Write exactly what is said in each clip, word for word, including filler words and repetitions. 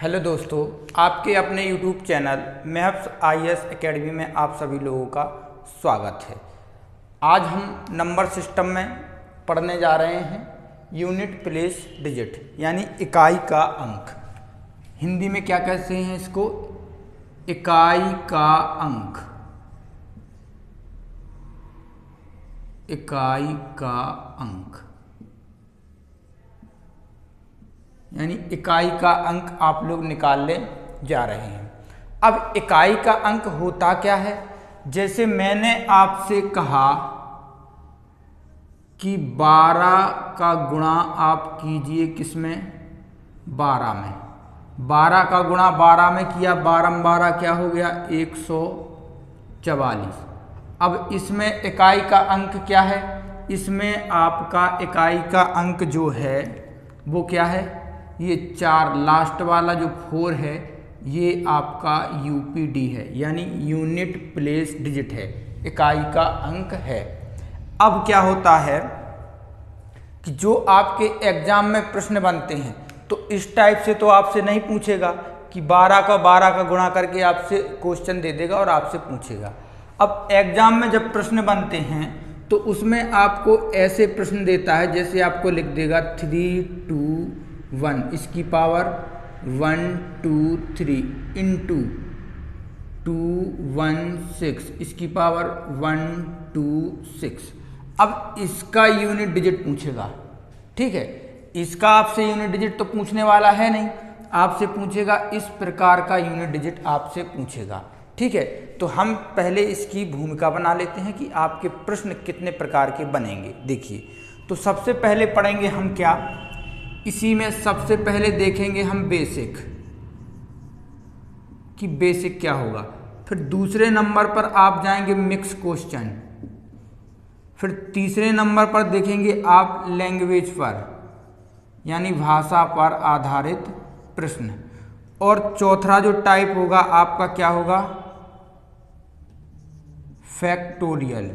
Hello दोस्तों, आपके अपने YouTube channel maths I A S academy में आप सभी लोगों का स्वागत है। आज हम नंबर सिस्टम में पढ़ने जा रहे हैं यूनिट प्लेस डिजिट यानी इकाई का अंक। हिंदी में क्या कहते हैं इसको? इकाई का अंक। इकाई का अंक यानी इकाई का अंक आप लोग निकालने जा रहे हैं। अब इकाई का अंक होता क्या है? जैसे मैंने आपसे कहा कि बारह का गुणा आप कीजिए किसमें? बारह में। बारह का गुणा बारह में किया, बारह बारह क्या हो गया? एक सौ चवालीस। अब इसमें इकाई का अंक क्या है? इसमें आपका इकाई का अंक जो है वो क्या है? ये चार, लास्ट वाला जो फोर है ये आपका यू पी डी है यानी यूनिट प्लेस डिजिट है, इकाई का अंक है। अब क्या होता है कि जो आपके एग्जाम में प्रश्न बनते हैं तो इस टाइप से तो आपसे नहीं पूछेगा कि बारह का बारह का गुणा करके आपसे क्वेश्चन दे देगा और आपसे पूछेगा। अब एग्जाम में जब प्रश्न बनते हैं तो उसमें आपको ऐसे प्रश्न देता है, जैसे आपको लिख देगा थ्री टू वन, इसकी power one two three into two one six, इसकी पावर वन टू सिक्स। अब इसका यूनिट डिजिट पूछेगा, ठीक है। इसका आपसे यूनिट डिजिट तो पूछने वाला है नहीं, आपसे पूछेगा इस प्रकार का यूनिट डिजिट आपसे पूछेगा, ठीक है। तो हम पहले इसकी भूमिका बना लेते हैं कि आपके प्रश्न कितने प्रकार के बनेंगे। देखिए, तो सबसे पहले पढ़ेंगे हम क्या? इसी में सबसे पहले देखेंगे हम बेसिक, कि बेसिक क्या होगा। फिर दूसरे नंबर पर आप जाएंगे मिक्स क्वेश्चन। फिर तीसरे नंबर पर देखेंगे आप लैंग्वेज पर यानी भाषा पर आधारित प्रश्न। और चौथा जो टाइप होगा आपका क्या होगा? फैक्टोरियल।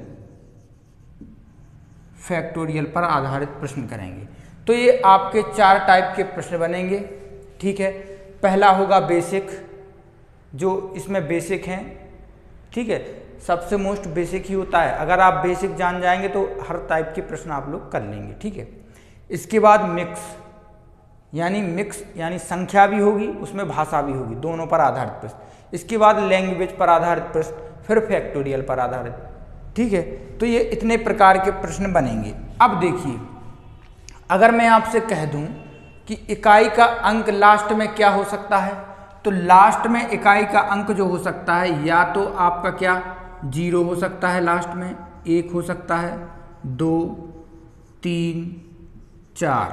फैक्टोरियल पर आधारित प्रश्न करेंगे। तो ये आपके चार टाइप के प्रश्न बनेंगे, ठीक है। पहला होगा बेसिक, जो इसमें बेसिक हैं, ठीक है। सबसे मोस्ट बेसिक ही होता है। अगर आप बेसिक जान जाएंगे तो हर टाइप के प्रश्न आप लोग कर लेंगे, ठीक है। इसके बाद मिक्स यानी मिक्स यानी संख्या भी होगी, उसमें भाषा भी होगी, दोनों पर आधारित प्रश्न। इसके बाद लैंग्वेज पर आधारित प्रश्न, फिर फैक्टोरियल पर आधारित, ठीक है। तो ये इतने प्रकार के प्रश्न बनेंगे। अब देखिए, अगर मैं आपसे कह दूं कि इकाई का अंक लास्ट में क्या हो सकता है, तो लास्ट में इकाई का अंक जो हो सकता है या तो आपका क्या जीरो हो सकता है, लास्ट में एक हो सकता है, दो, तीन, चार,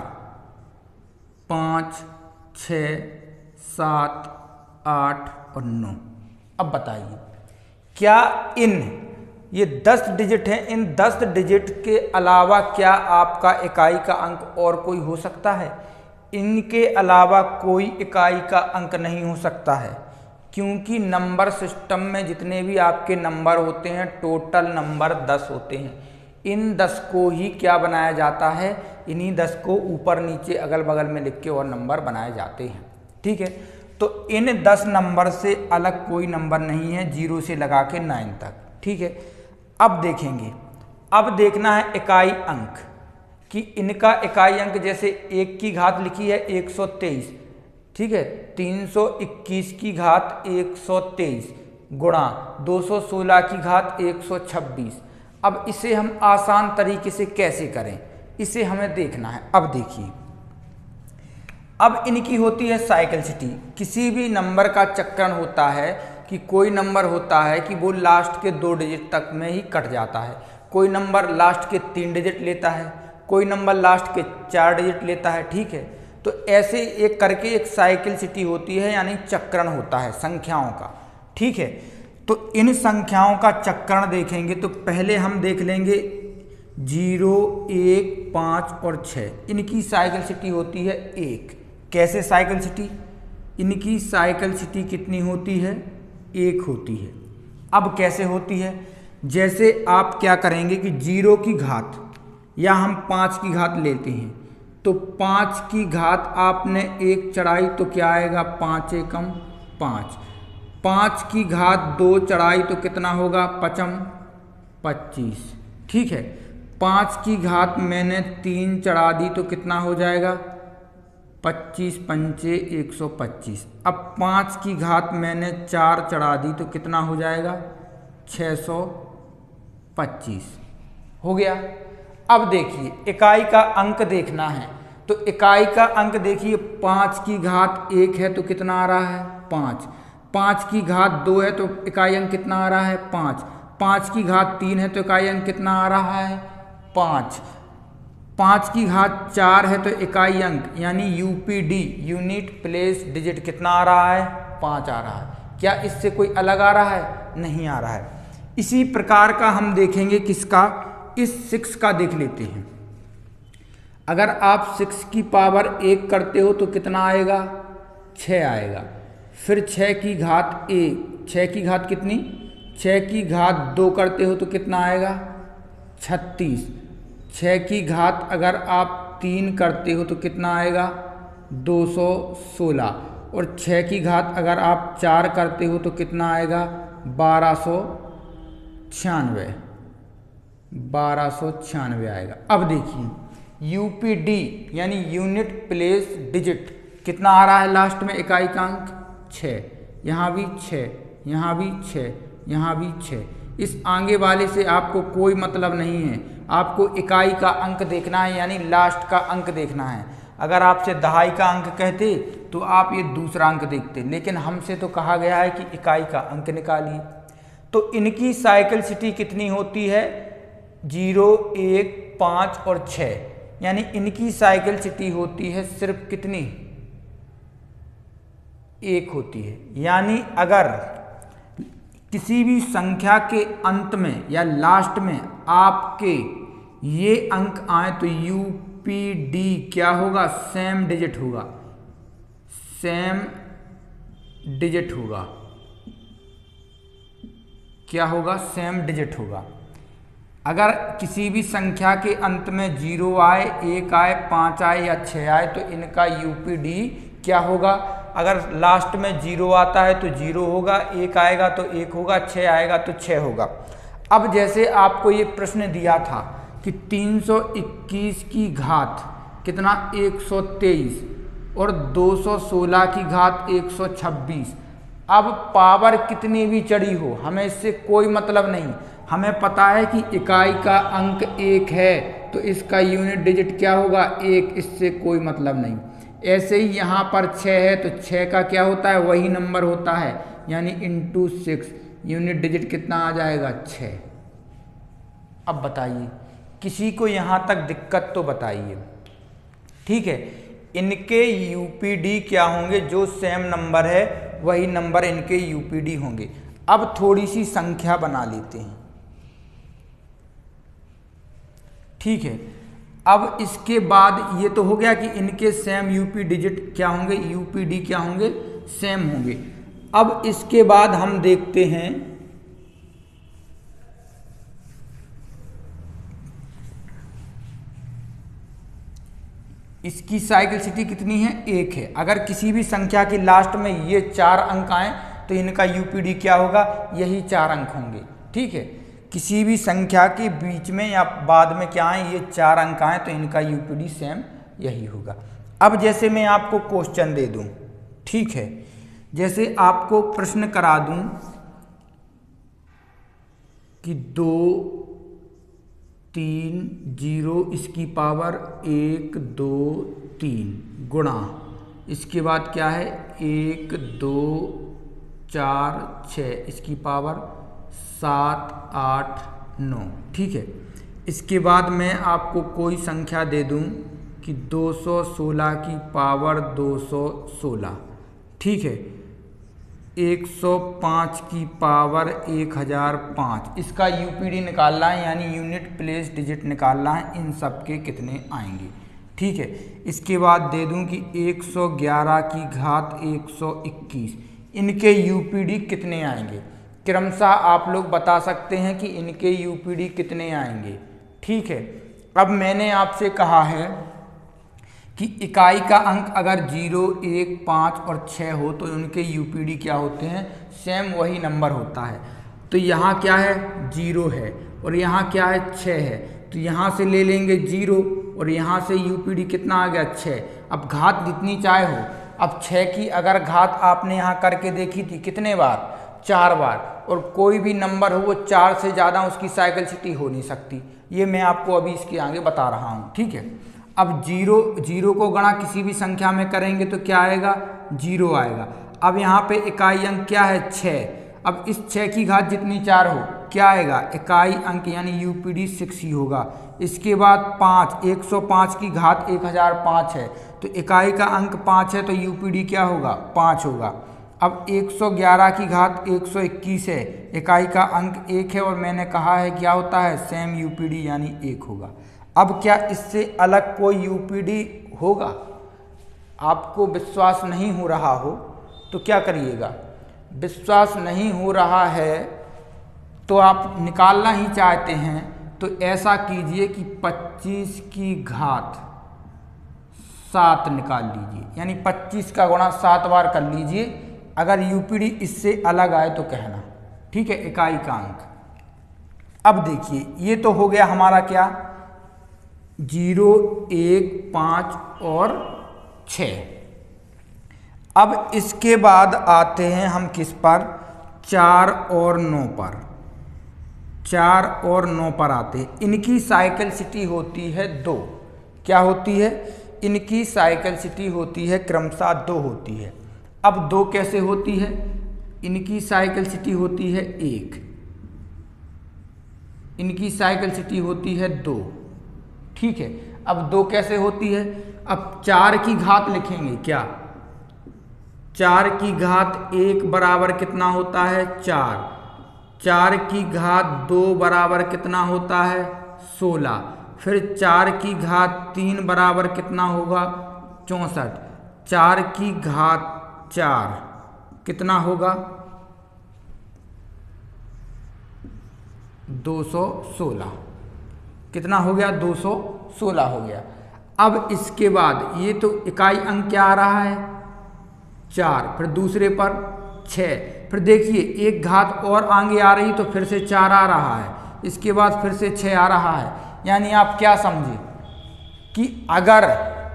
पाँच, छः, सात, आठ और नौ। अब बताइए, क्या इन ये दस डिजिट हैं, इन दस डिजिट के अलावा क्या आपका इकाई का अंक और कोई हो सकता है? इनके अलावा कोई इकाई का अंक नहीं हो सकता है, क्योंकि नंबर सिस्टम में जितने भी आपके नंबर होते हैं टोटल नंबर दस होते हैं। इन दस को ही क्या बनाया जाता है? इन्हीं दस को ऊपर नीचे अगल बगल में लिख के और नंबर बनाए जाते हैं, ठीक है। तो इन दस नंबर से अलग कोई नंबर नहीं है, जीरो से लगा के नाइन तक, ठीक है। अब देखेंगे, अब देखना है इकाई अंक कि इनका इकाई अंक, जैसे एक की घात लिखी है एक सौ तेईस, ठीक है। तीन सौ इक्कीस की घात एक सौ तेईस गुणा दो सौ सोलह की घात एक सौ छब्बीस। अब इसे हम आसान तरीके से कैसे करें, इसे हमें देखना है। अब देखिए, अब इनकी होती है साइक्लिसिटी। किसी भी नंबर का चक्रण होता है कि कोई नंबर होता है कि वो लास्ट के दो डिजिट तक में ही कट जाता है, कोई नंबर लास्ट के तीन डिजिट लेता है, कोई नंबर लास्ट के चार डिजिट लेता है, ठीक है। तो ऐसे एक करके एक साइक्लिसिटी होती है यानी चक्रण होता है संख्याओं का, ठीक है। तो इन संख्याओं का चक्रण देखेंगे तो पहले हम देख लेंगे जीरो, एक, पाँच और छः। इनकी साइक्लिसिटी होती है एक। कैसे साइक्लिसिटी? इनकी साइक्लिसिटी कितनी होती है? एक होती है। अब कैसे होती है? जैसे आप क्या करेंगे कि जीरो की घात या हम पाँच की घात लेते हैं, तो पाँच की घात आपने एक चढ़ाई तो क्या आएगा, पाँच एकम पाँच। पाँच की घात दो चढ़ाई तो कितना होगा, पचम पच्चीस। ठीक है, पाँच की घात मैंने तीन चढ़ा दी तो कितना हो जाएगा, पच्चीस पंचे एक सौ पच्चीस। अब पाँच की घात मैंने चार चढ़ा दी तो कितना हो जाएगा, छः सौ पच्चीस। हो गया। अब देखिए इकाई का अंक देखना है, तो इकाई का अंक देखिए, पाँच की घात एक है तो कितना आ रहा है, पाँच। पाँच की घात दो है तो इकाई अंक कितना आ रहा है, पाँच। पाँच की घात तीन है तो इकाई अंक कितना आ रहा है, पाँच। पाँच की घात चार है तो इकाई अंक यानी यूपीडी यूनिट प्लेस डिजिट कितना आ रहा है, पाँच आ रहा है। क्या इससे कोई अलग आ रहा है, नहीं आ रहा है। इसी प्रकार का हम देखेंगे किसका, इस सिक्स का देख लेते हैं। अगर आप सिक्स की पावर एक करते हो तो कितना आएगा, छः आएगा। फिर छः की घात एक, छः की घात कितनी, छः की घात दो करते हो तो कितना आएगा, छत्तीस। छः की घात अगर आप तीन करते हो तो कितना आएगा, दो सौ सोलह। और छः की घात अगर आप चार करते हो तो कितना आएगा, बारह सौ छियानवे बारह सौ छियानवे आएगा। अब देखिए यूपीडी यानी यूनिट प्लेस डिजिट कितना आ रहा है, लास्ट में इकाई का अंक छः, यहाँ भी छः, यहाँ भी छः, यहाँ भी छः। इस आगे वाले से आपको कोई मतलब नहीं है, आपको इकाई का अंक देखना है यानी लास्ट का अंक देखना है। अगर आपसे दहाई का अंक कहते तो आप ये दूसरा अंक देखते, लेकिन हमसे तो कहा गया है कि इकाई का अंक निकालिए। तो इनकी साइक्लिसिटी कितनी होती है, जीरो, एक, पाँच और छः, यानी इनकी साइक्लिसिटी होती है सिर्फ कितनी, एक होती है। यानी अगर किसी भी संख्या के अंत में या लास्ट में आपके ये अंक आए तो यूपीडी क्या होगा, सेम डिजिट होगा, सेम डिजिट होगा। क्या होगा, सेम डिजिट होगा। अगर किसी भी संख्या के अंत में जीरो आए, एक आए, पाँच आए या छः आए तो इनका यूपीडी क्या होगा। अगर लास्ट में जीरो आता है तो जीरो होगा, एक आएगा तो एक होगा, छः आएगा तो छः होगा। अब जैसे आपको ये प्रश्न दिया था कि तीन सौ इक्कीस की घात कितना, एक सौ तेईस और दो सौ सोलह की घात एक सौ छब्बीस। अब पावर कितनी भी चढ़ी हो हमें इससे कोई मतलब नहीं, हमें पता है कि इकाई का अंक एक है तो इसका यूनिट डिजिट क्या होगा, एक, इससे कोई मतलब नहीं। ऐसे ही यहाँ पर छः है तो छः का क्या होता है, वही नंबर होता है यानी इंटू सिक्स, यूनिट डिजिट कितना आ जाएगा, छः। अब बताइए किसी को यहाँ तक दिक्कत तो बताइए। ठीक है, इनके यूपीडी क्या होंगे, जो सेम नंबर है वही नंबर इनके यूपीडी होंगे। अब थोड़ी सी संख्या बना लेते हैं। ठीक है, अब इसके बाद ये तो हो गया कि इनके सेम यूपी डिजिट क्या होंगे, यूपीडी क्या होंगे, सेम होंगे। अब इसके बाद हम देखते हैं इसकी साइक्लिसिटी कितनी है, एक है। अगर किसी भी संख्या की लास्ट में ये चार अंक आए तो इनका यूपीडी क्या होगा, यही चार अंक होंगे। ठीक है, किसी भी संख्या के बीच में या बाद में क्या आए, ये चार अंक आए तो इनका यूपीडी सेम यही होगा। अब जैसे मैं आपको क्वेश्चन दे दूं, ठीक है, जैसे आपको प्रश्न करा दूं कि दो तीन जीरो इसकी पावर एक दो तीन गुणा, इसके बाद क्या है, एक दो चार छः इसकी पावर सात आठ नौ। ठीक है, इसके बाद मैं आपको कोई संख्या दे दूं कि दो सौ सोलह की पावर दो सौ सोलह। ठीक है, एक सौ पाँच की पावर एक हज़ार पाँच, इसका यूपीडी निकालना है यानी यूनिट प्लेस डिजिट निकालना है, इन सब के कितने आएंगे। ठीक है, इसके बाद दे दूं कि एक सौ ग्यारह की घात एक सौ इक्कीस, इनके यूपीडी कितने आएंगे। क्रमशः आप लोग बता सकते हैं कि इनके यूपीडी कितने आएंगे। ठीक है, अब मैंने आपसे कहा है कि इकाई का अंक अगर जीरो, एक, पाँच और छः हो तो उनके यूपीडी क्या होते हैं, सेम वही नंबर होता है। तो यहाँ क्या है, जीरो है और यहाँ क्या है, छः है। तो यहाँ से ले लेंगे जीरो और यहाँ से यूपीडी कितना आ गया, छः। अब घात जितनी चाहे हो, अब छः की अगर घात आपने यहाँ करके देखी थी कितने बार, चार बार, और कोई भी नंबर हो वो चार से ज़्यादा उसकी साइक्लिसिटी हो नहीं सकती। ये मैं आपको अभी इसके आगे बता रहा हूँ, ठीक है। अब जीरो जीरो को गणा किसी भी संख्या में करेंगे तो क्या आएगा, जीरो आएगा। अब यहाँ पे इकाई अंक क्या है, छः। अब इस छः की घात जितनी चार हो क्या आएगा, इकाई अंक यानी यूपीडी सिक्स ही होगा। इसके बाद पाँच, एक सौ पाँच की घात एक हज़ार पाँच है तो इकाई का अंक पाँच है तो यूपीडी क्या होगा, पाँच होगा। अब एक सौ ग्यारह की घात एक सौ इक्कीस है, इकाई का अंक एक है और मैंने कहा है क्या होता है, सेम यूपीडी यानी एक होगा। अब क्या इससे अलग कोई यूपीडी होगा? आपको विश्वास नहीं हो रहा हो तो क्या करिएगा, विश्वास नहीं हो रहा है तो आप निकालना ही चाहते हैं तो ऐसा कीजिए कि पच्चीस की घात सात निकाल लीजिए, यानी पच्चीस का गुणा सात बार कर लीजिए। अगर यूपीडी इससे अलग आए तो कहना, ठीक है, इकाई का अंक। अब देखिए ये तो हो गया हमारा क्या, जीरो, एक, पाँच और छः। अब इसके बाद आते हैं हम किस पर, चार और नौ पर। चार और नौ पर आते हैं, इनकी साइक्लिसिटी होती है दो। क्या होती है, इनकी साइक्लिसिटी होती है क्रमशः दो होती है। अब दो कैसे होती है, इनकी साइक्लिसिटी होती है एक, इनकी साइक्लिसिटी होती है दो, ठीक है। अब दो कैसे होती है, अब चार की घात लिखेंगे, क्या, चार की घात एक बराबर कितना होता है, चार। चार की घात दो बराबर कितना होता है, सोलह। फिर चार की घात तीन बराबर कितना होगा, चौंसठ। चार की घात चार कितना होगा, दो सौ सोलह। कितना हो गया, दो सौ सोलह हो गया। अब इसके बाद ये तो इकाई अंक क्या आ रहा है, चार, फिर दूसरे पर छः, फिर देखिए एक घात और आगे आ रही तो फिर से चार आ रहा है, इसके बाद फिर से छः आ रहा है। यानी आप क्या समझे कि अगर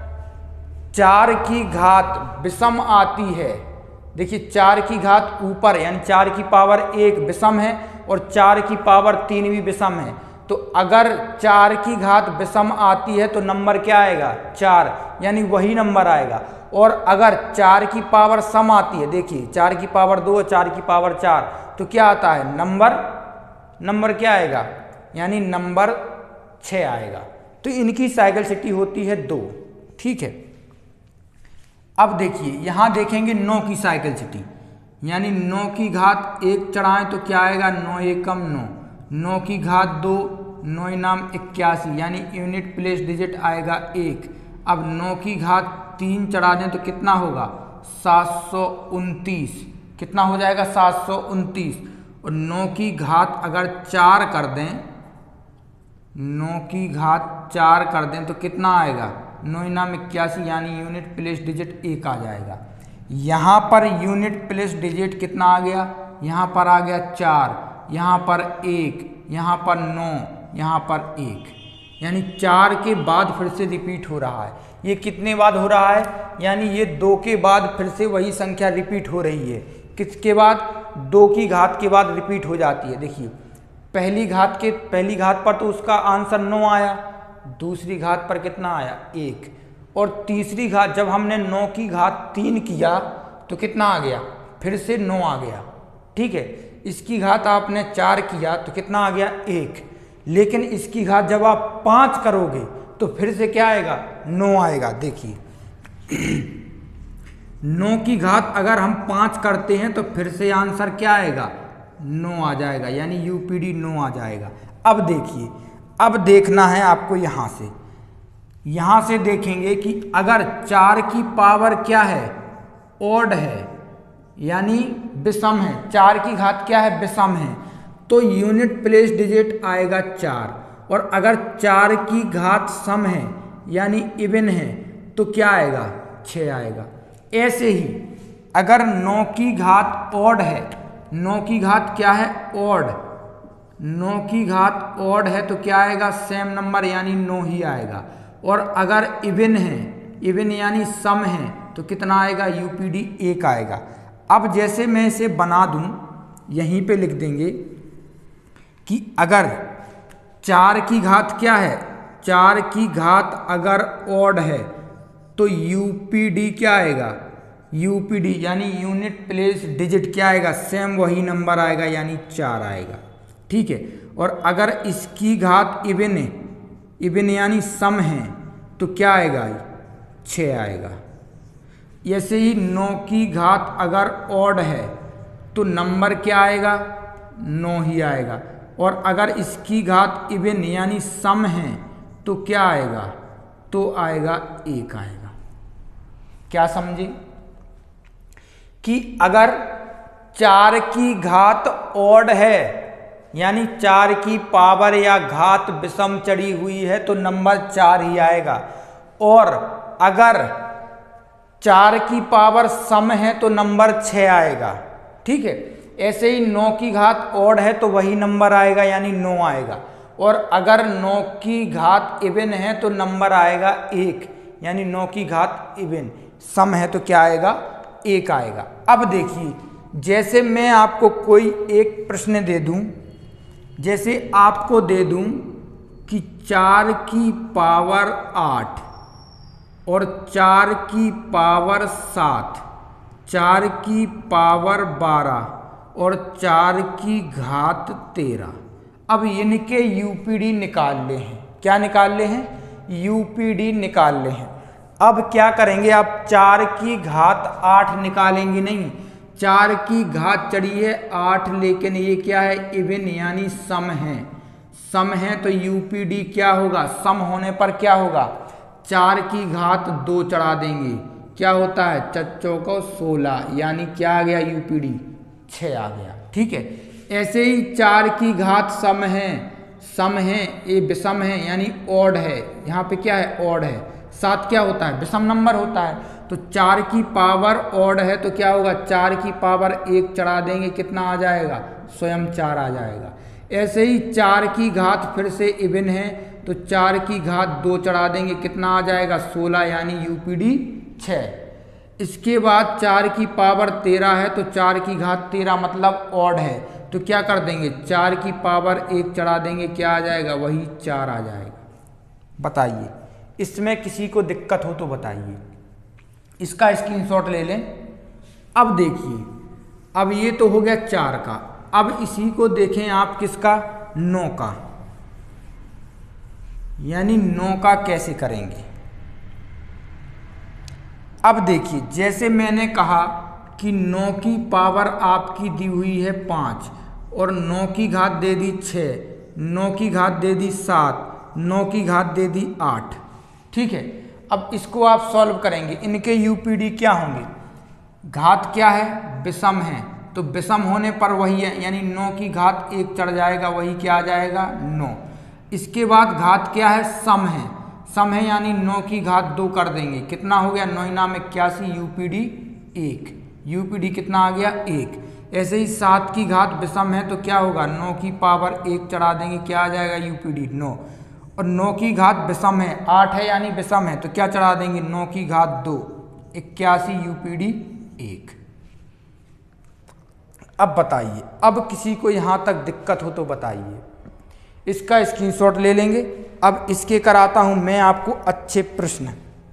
चार की घात विषम आती है, देखिए चार की घात ऊपर यानी चार की पावर एक विषम है और चार की पावर तीन भी विषम है, तो अगर चार की घात विषम आती है तो नंबर क्या आएगा, चार, यानी वही नंबर आएगा। और अगर चार की पावर सम आती है, देखिए चार की पावर दो, चार की पावर चार, तो क्या आता है, नंबर नंबर क्या आएगा, यानी नंबर छः आएगा। तो इनकी साइक्लिसिटी होती है दो, ठीक है। अब देखिए यहाँ देखेंगे नौ की साइक्लिसिटी, यानी नौ की घात एक चढ़ाएं तो क्या आएगा, नौ एकम नौ। नौ की घात दो, नौ नाम इक्यासी, यानी यूनिट प्लेस डिजिट आएगा एक। अब नौ की घात तीन चढ़ा दें तो कितना होगा, सात सौ उनतीस। कितना हो जाएगा, सात सौ उनतीस। और नौ की घात अगर चार कर दें, नौ की घात चार कर दें तो कितना आएगा, नौ नाम इक्यासी, यानी यूनिट प्लेस डिजिट एक आ जाएगा। यहाँ पर यूनिट प्लेस डिजिट कितना आ गया, यहाँ पर आ गया चार, यहाँ पर एक, यहाँ पर नौ, यहाँ पर एक, यानी चार के बाद फिर से रिपीट हो रहा है। ये कितने बाद हो रहा है, यानी ये दो के बाद फिर से वही संख्या रिपीट हो रही है। किसके बाद, दो की घात के बाद रिपीट हो जाती है। देखिए पहली घात के पहली घात पर तो उसका आंसर नौ आया, दूसरी घात पर कितना आया, एक, और तीसरी घात जब हमने नौ की घात तीन किया तो कितना आ गया, फिर से नौ आ गया, ठीक है। इसकी घात आपने चार किया तो कितना आ गया, एक, लेकिन इसकी घात जब आप पाँच करोगे तो फिर से क्या आएगा, नौ आएगा। देखिए नौ की घात अगर हम पाँच करते हैं तो फिर से आंसर क्या आएगा, नौ आ जाएगा, यानी यूपीडी नौ आ जाएगा। अब देखिए, अब देखना है आपको यहाँ से, यहाँ से देखेंगे कि अगर चार की पावर क्या है, ऑड है, यानी विषम है, चार की घात क्या है, विषम है, तो यूनिट प्लेस डिजिट आएगा चार। और अगर चार की घात सम है यानी इवन है तो क्या आएगा, छः आएगा। ऐसे ही अगर नौ की घात ऑड है, नौ की घात क्या है, ऑड, नौ की घात ऑड है तो क्या आएगा, सेम नंबर यानी नौ ही आएगा। और अगर इवन है, इवन यानी सम है तो कितना आएगा, यूपीडी एक आएगा। अब जैसे मैं इसे बना दूं, यहीं पे लिख देंगे कि अगर चार की घात क्या है, चार की घात अगर ऑड है तो यूपीडी क्या आएगा, यूपीडी यानी यूनिट प्लेस डिजिट क्या आएगा, सेम वही नंबर आएगा यानी चार आएगा। ठीक है। और अगर इसकी घात इवन है, इवन यानी सम है तो क्या आएगा, छः आएगा। ऐसे ही नौ की घात अगर ऑड है तो नंबर क्या आएगा, नौ ही आएगा। और अगर इसकी घात इवन यानी सम है तो क्या आएगा, तो आएगा एक आएगा। क्या समझे कि अगर चार की घात ऑड है यानी चार की पावर या घात विषम चढ़ी हुई है तो नंबर चार ही आएगा। और अगर चार की पावर सम है तो नंबर छः आएगा। ठीक है। ऐसे ही नौ की घात ऑड है तो वही नंबर आएगा यानी नौ आएगा। और अगर नौ की घात इवन है तो नंबर आएगा एक, यानी नौ की घात इवन, सम है तो क्या आएगा, एक आएगा। अब देखिए, जैसे मैं आपको कोई एक प्रश्न दे दूं, जैसे आपको दे दूं कि चार की पावर आठ और चार की पावर सात, चार की पावर बारह और चार की घात तेरह। अब इनके यूपीडी निकाल ले हैं। क्या निकाल ले हैं, यूपीडी निकाल ले हैं। अब क्या करेंगे, आप चार की घात आठ निकालेंगे नहीं, चार की घात चढ़ी है आठ, लेकिन ये क्या है, इवन यानी सम है। सम है तो यूपीडी क्या होगा, सम होने पर क्या होगा, चार की घात दो चढ़ा देंगे, क्या होता है, चच्चों को सोलह, यानी क्या आ गया, यूपीडी छः आ गया। ठीक है। ऐसे ही चार की घात सम है, सम है ये विषम है यानी ऑड है, यहाँ पे क्या है, ऑड है। सात क्या होता है, विषम नंबर होता है। तो चार की पावर ऑड है तो क्या होगा, चार की पावर एक चढ़ा देंगे, कितना आ जाएगा, स्वयं चार आ जाएगा। ऐसे ही चार की घात फिर से इवन है तो चार की घात दो चढ़ा देंगे, कितना आ जाएगा, सोलह, यानी यूपीडी छः। इसके बाद चार की पावर तेरह है तो चार की घात तेरह मतलब ऑड है, तो क्या कर देंगे, चार की पावर एक चढ़ा देंगे, क्या आ जाएगा, वही चार आ जाएगा। बताइए, इसमें किसी को दिक्कत हो तो बताइए, इसका स्क्रीनशॉट ले लें। अब देखिए, अब ये तो हो गया चार का, अब इसी को देखें आप किसका, नौ का, यानी नौ का कैसे करेंगे। अब देखिए, जैसे मैंने कहा कि नौ की पावर आपकी दी हुई है पाँच और नौ की घात दे दी छः, नौ की घात दे दी सात, नौ की घात दे दी आठ। ठीक है। अब इसको आप सॉल्व करेंगे, इनके यूपीडी क्या होंगे, घात क्या है, विषम है, तो विषम होने पर वही है, यानी नौ की घात एक चढ़ जाएगा, वही क्या आ जाएगा, नौ। इसके बाद घात क्या है, सम है, सम है यानी नौ की घात दो कर देंगे, कितना हो गया, नौ में इक्यासी, यूपीडी एक, यूपीडी कितना आ गया, एक। ऐसे ही सात की घात विषम है तो क्या होगा, नौ की पावर एक चढ़ा देंगे, क्या आ जाएगा, यूपीडी नौ। और नौ की घात विषम है, आठ है यानी विषम है, तो क्या चढ़ा देंगे, नौ की घात दो, इक्यासी, यूपीडी एक। अब बताइए, अब किसी को यहाँ तक दिक्कत हो तो बताइए, इसका स्क्रीनशॉट ले लेंगे। अब इसके कराता हूँ मैं आपको अच्छे प्रश्न।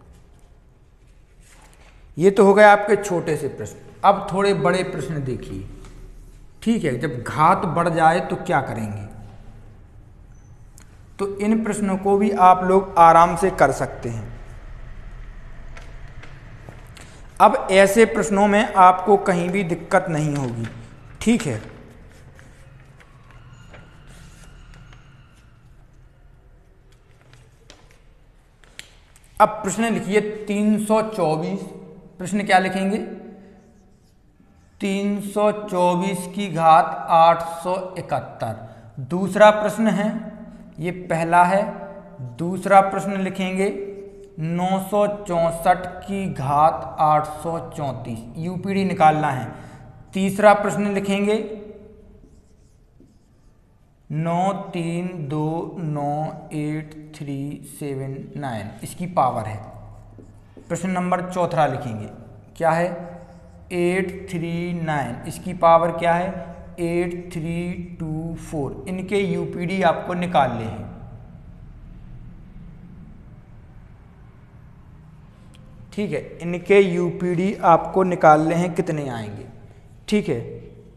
ये तो हो गए आपके छोटे से प्रश्न, अब थोड़े बड़े प्रश्न देखिए। ठीक है। जब घात बढ़ जाए तो क्या करेंगे, तो इन प्रश्नों को भी आप लोग आराम से कर सकते हैं। अब ऐसे प्रश्नों में आपको कहीं भी दिक्कत नहीं होगी। ठीक है। अब प्रश्न लिखिए तीन सौ चौबीस। प्रश्न क्या लिखेंगे, तीन सौ चौबीस की घात आठ सौ इकहत्तर। दूसरा प्रश्न है, ये पहला है। दूसरा प्रश्न लिखेंगे नौ सौ चौंसठ की घात आठ सौ चौंतीस, यूपीडी निकालना है। तीसरा प्रश्न लिखेंगे नौ तीन दो नौ एट थ्री सेवन नाइन, इसकी पावर है। प्रश्न नंबर चौथा लिखेंगे, क्या है, एट थ्री नाइन, इसकी पावर क्या है, एट थ्री टू फोर। इनके यूपीडी आपको निकालने हैं। ठीक है, इनके यूपीडी आपको निकालने हैं, कितने आएंगे। ठीक है,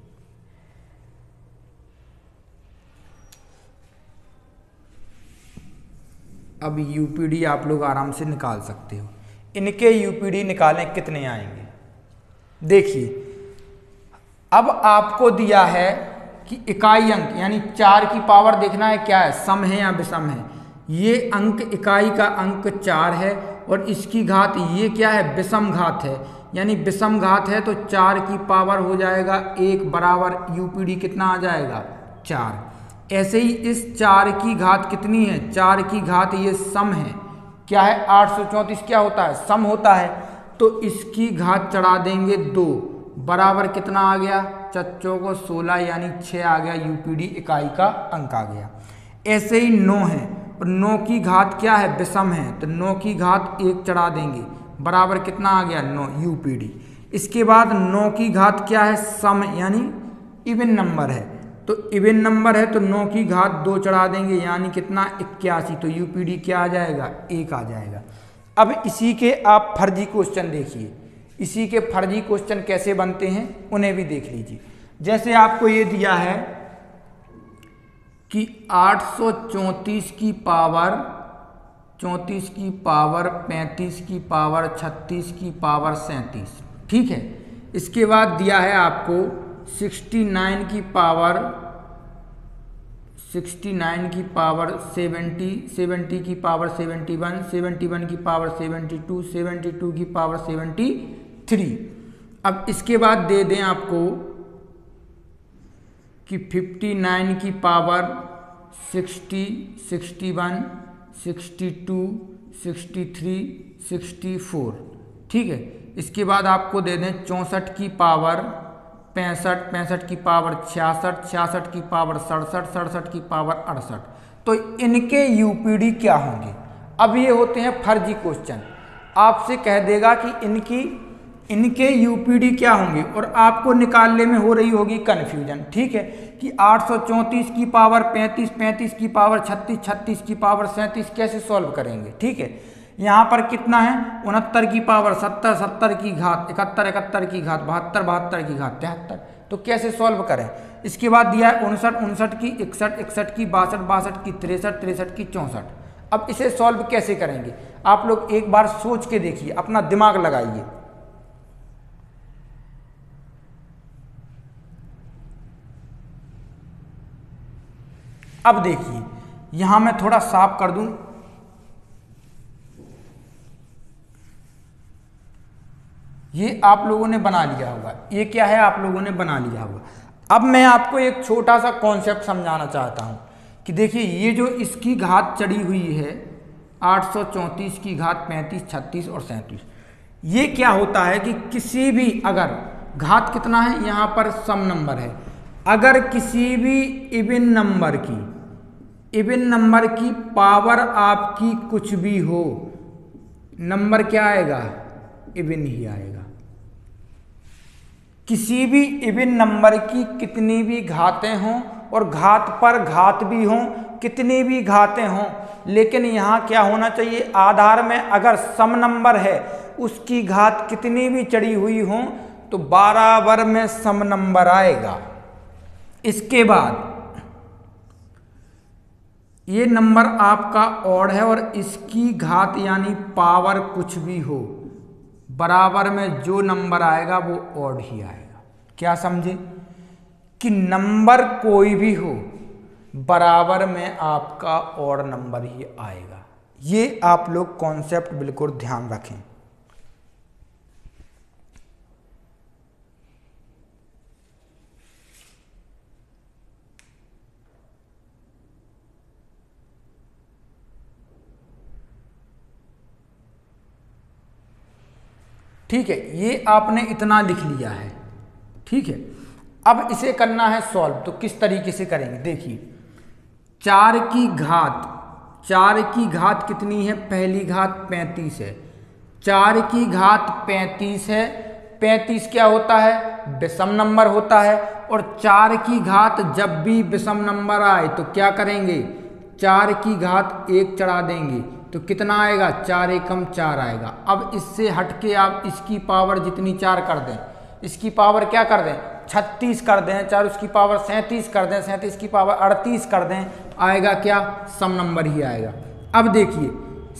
अब यूपीडी आप लोग आराम से निकाल सकते हो। इनके यूपीडी निकालें, कितने आएंगे। देखिए, अब आपको दिया है कि इकाई अंक यानी चार की पावर देखना है, क्या है, सम है या विषम है। ये अंक, इकाई का अंक चार है और इसकी घात ये क्या है, विषम घात है, यानी विषम घात है तो चार की पावर हो जाएगा एक बराबर यूपीडी कितना आ जाएगा, चार। ऐसे ही इस चार की घात कितनी है, चार की घात ये सम है, क्या है, आठ सौ चौंतीस क्या होता है, सम होता है, तो इसकी घात चढ़ा देंगे दो, बराबर कितना आ गया, चच्चों को सोलह यानी छः आ गया, यूपीडी इकाई का अंक आ गया। ऐसे ही नौ है और नौ की घात क्या है, विषम है, तो नौ की घात एक चढ़ा देंगे, बराबर कितना आ गया, नौ यूपीडी। इसके बाद नौ की घात क्या है, सम यानी इवन नंबर है, तो इवन नंबर है तो नौ की घात दो चढ़ा देंगे यानी कितना, इक्यासी, तो यूपीडी क्या आ जाएगा, एक आ जाएगा। अब इसी के आप फर्जी क्वेश्चन देखिए, इसी के फर्जी क्वेश्चन कैसे बनते हैं उन्हें भी देख लीजिए। जैसे आपको ये दिया है कि आठ सौ चौंतीस की पावर चौंतीस की पावर पैंतीस की पावर छत्तीस की पावर सैंतीस, ठीक है। इसके बाद दिया है आपको सिक्सटी नाइन की पावर सिक्सटी नाइन की पावर सेवेंटी सेवेंटी की power seventy one seventy one की power seventy two seventy two की पावर सेवेंटी थ्री। अब इसके बाद दे दें आपको कि फिफ्टी नाइन की power sixty sixty one sixty two sixty three sixty four, ठीक है। इसके बाद आपको दे दें चौंसठ की पावर पैंसठ पैंसठ की पावर छियासठ छियासठ की पावर सड़सठ सड़सठ की पावर अड़सठ। तो इनके यूपीडी क्या होंगे। अब ये होते हैं फर्जी क्वेश्चन, आपसे कह देगा कि इनकी इनके यूपीडी क्या होंगे और आपको निकालने में हो रही होगी कन्फ्यूजन, ठीक है, कि आठ सौ चौंतीस की पावर पैंतीस पैंतीस की पावर छत्तीस छत्तीस की पावर सैंतीस कैसे सॉल्व करेंगे, ठीक है। यहाँ पर कितना है, उनहत्तर की पावर सत्तर सत्तर की घात इकहत्तर इकहत्तर की घात बहत्तर बहत्तर की घात तिहत्तर, तो कैसे सॉल्व करें। इसके बाद दिया है उनसठ उनसठ की इकसठ इकसठ की बासठ बासठ की तिरसठ तिरसठ की चौंसठ। अब इसे सॉल्व कैसे करेंगे, आप लोग एक बार सोच के देखिए, अपना दिमाग लगाइए। अब देखिए, यहां मैं थोड़ा साफ कर दूं, ये आप लोगों ने बना लिया होगा, ये क्या है, आप लोगों ने बना लिया होगा। अब मैं आपको एक छोटा सा कॉन्सेप्ट समझाना चाहता हूं कि देखिए, ये जो इसकी घात चढ़ी हुई है आठ सौ चौंतीस की घात पैंतीस छत्तीस और सैंतीस, ये क्या होता है कि किसी भी, अगर घात कितना है, यहाँ पर सम नंबर है, अगर किसी भी इवन नंबर की इवन नंबर की पावर आपकी कुछ भी हो, नंबर क्या आएगा, इवन ही आएगा। किसी भी इवन नंबर की कितनी भी घातें हों और घात पर घात भी हों, कितनी भी घातें हों, लेकिन यहाँ क्या होना चाहिए, आधार में अगर सम नंबर है उसकी घात कितनी भी चढ़ी हुई हो तो बराबर में सम नंबर आएगा। इसके बाद ये नंबर आपका ऑड है और इसकी घात यानी पावर कुछ भी हो, बराबर में जो नंबर आएगा वो ऑड ही आएगा। क्या समझे कि नंबर कोई भी हो बराबर में आपका ऑड नंबर ही आएगा। ये आप लोग कॉन्सेप्ट बिल्कुल ध्यान रखें। ठीक है, ये आपने इतना लिख लिया है। ठीक है, अब इसे करना है सॉल्व। तो किस तरीके से करेंगे, देखिए चार की घात, चार की घात कितनी है, पहली घात पैंतीस है, चार की घात पैंतीस है, पैंतीस क्या होता है, विषम नंबर होता है। और चार की घात जब भी विषम नंबर आए तो क्या करेंगे, चार की घात एक चढ़ा देंगे तो कितना आएगा, चार एकम चार आएगा। अब इससे हटके आप इसकी पावर जितनी चार कर दें, इसकी पावर क्या कर दें, छत्तीस कर दें, चार उसकी पावर सैंतीस कर दें, सैंतीस की पावर अड़तीस कर दें, आएगा क्या, सम नंबर ही आएगा। अब देखिए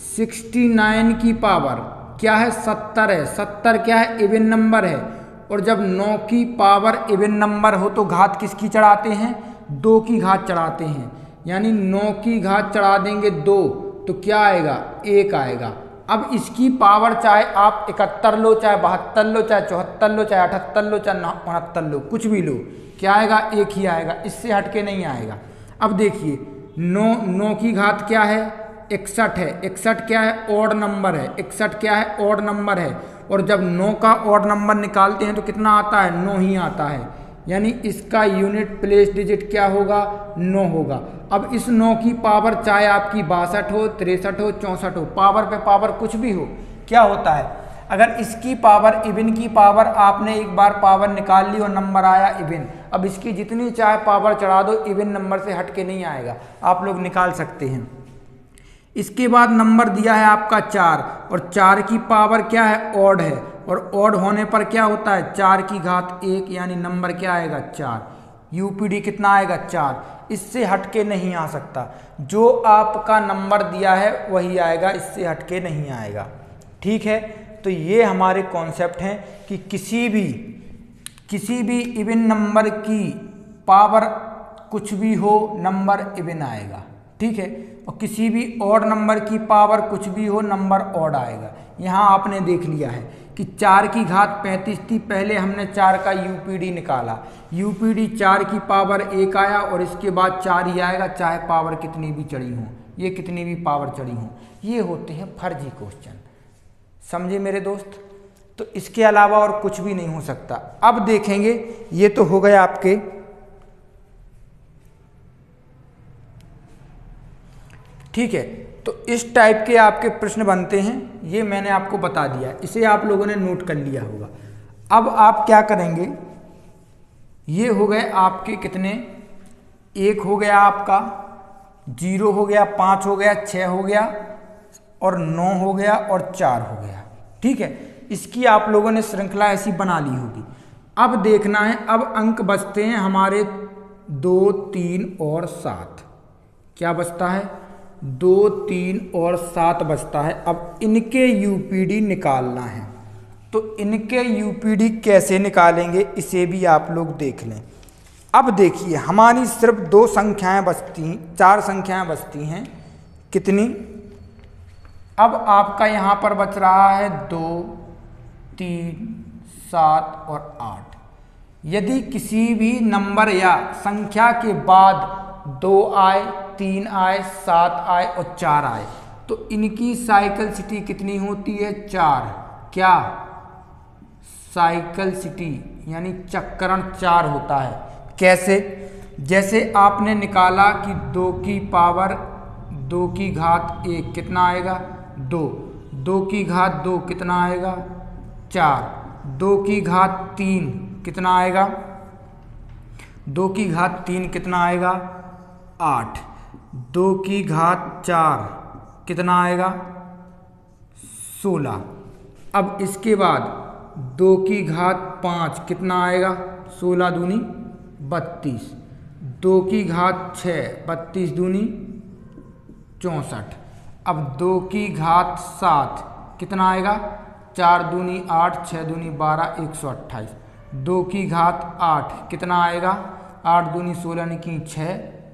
उनहत्तर की पावर क्या है, सत्तर है, सत्तर क्या है, इवन नंबर है। और जब नौ की पावर इवन नंबर हो तो घात किसकी चढ़ाते हैं, दो की घात चढ़ाते हैं, यानी नौ की घात चढ़ा देंगे दो तो क्या आएगा, एक आएगा। अब इसकी पावर चाहे आप इकहत्तर लो, चाहे बहत्तर लो, चाहे चौहत्तर लो, चाहे अठहत्तर लो, चाहे उनहत्तर लो, कुछ भी लो, क्या आएगा, एक ही आएगा, इससे हटके नहीं आएगा। अब देखिए नौ, नौ की घात क्या है, इकसठ है, इकसठ क्या है, ऑड नंबर है, इकसठ क्या है, ऑड नंबर है। और जब नौ का ऑड नंबर निकालते हैं तो कितना आता है, नौ ही आता है, यानी इसका यूनिट प्लेस डिजिट क्या होगा, नौ होगा। अब इस नौ की पावर चाहे आपकी बासठ हो, तिरसठ हो, चौंसठ हो, पावर पे पावर कुछ भी हो, क्या होता है, अगर इसकी पावर इवन की पावर आपने एक बार पावर निकाल ली और नंबर आया इवन, अब इसकी जितनी चाहे पावर चढ़ा दो इवन नंबर से हट के नहीं आएगा, आप लोग निकाल सकते हैं। इसके बाद नंबर दिया है आपका चार, और चार की पावर क्या है, ऑड है, और ऑड होने पर क्या होता है, चार की घात एक, यानी नंबर क्या आएगा, चार। यूपीडी कितना आएगा, चार, इससे हटके नहीं आ सकता, जो आपका नंबर दिया है वही आएगा, इससे हटके नहीं आएगा। ठीक है, तो ये हमारे कॉन्सेप्ट हैं कि किसी भी किसी भी इवन नंबर की पावर कुछ भी हो, नंबर इवन आएगा। ठीक है, और किसी भी ऑड नंबर की पावर कुछ भी हो, नंबर ऑड आएगा। यहाँ आपने देख लिया है कि चार की घात पैंतीस थी, पहले हमने चार का यूपीडी निकाला, यूपीडी चार की पावर एक आया और इसके बाद चार ही आएगा, चाहे पावर कितनी भी चढ़ी हो, ये कितनी भी पावर चढ़ी हो। ये होते हैं फर्जी क्वेश्चन, समझे मेरे दोस्त। तो इसके अलावा और कुछ भी नहीं हो सकता। अब देखेंगे, ये तो हो गया आपके ठीक है, तो इस टाइप के आपके प्रश्न बनते हैं, ये मैंने आपको बता दिया, इसे आप लोगों ने नोट कर लिया होगा। अब आप क्या करेंगे, ये हो गए आपके कितने, एक हो गया आपका, जीरो हो गया, पाँच हो गया, छः हो गया, और नौ हो गया, और चार हो गया। ठीक है, इसकी आप लोगों ने श्रृंखला ऐसी बना ली होगी। अब देखना है, अब अंक बचते हैं हमारे दो, तीन और सात। क्या बचता है, दो, तीन और सात बचता है। अब इनके यूपीडी निकालना है, तो इनके यूपीडी कैसे निकालेंगे इसे भी आप लोग देख लें। अब देखिए, हमारी सिर्फ दो संख्याएं बचती हैं, चार संख्याएं बचती हैं, कितनी, अब आपका यहाँ पर बच रहा है दो, तीन, सात और आठ। यदि किसी भी नंबर या संख्या के बाद दो आए, तीन आए, सात आए और चार आए, तो इनकी साइक्लिसिटी कितनी होती है, चार। क्या, साइक्लिसिटी यानी चक्रण चार होता है। कैसे, जैसे आपने निकाला कि दो की पावर दो की घात एक कितना आएगा, दो, दो की घात दो कितना आएगा, चार, दो की घात तीन कितना आएगा, दो की घात तीन कितना आएगा, आठ, दो की घात चार कितना आएगा, सोलह। अब इसके बाद दो की घात पाँच कितना आएगा, सोलह दूनी बत्तीस, दो की घात छः, बत्तीस दूनी चौंसठ। अब दो की घात सात कितना आएगा, चार दूनी आठ, छः दूनी बारह, एक सौ अट्ठाईस। दो की घात आठ कितना आएगा, आठ दूनी सोलह निकी छः,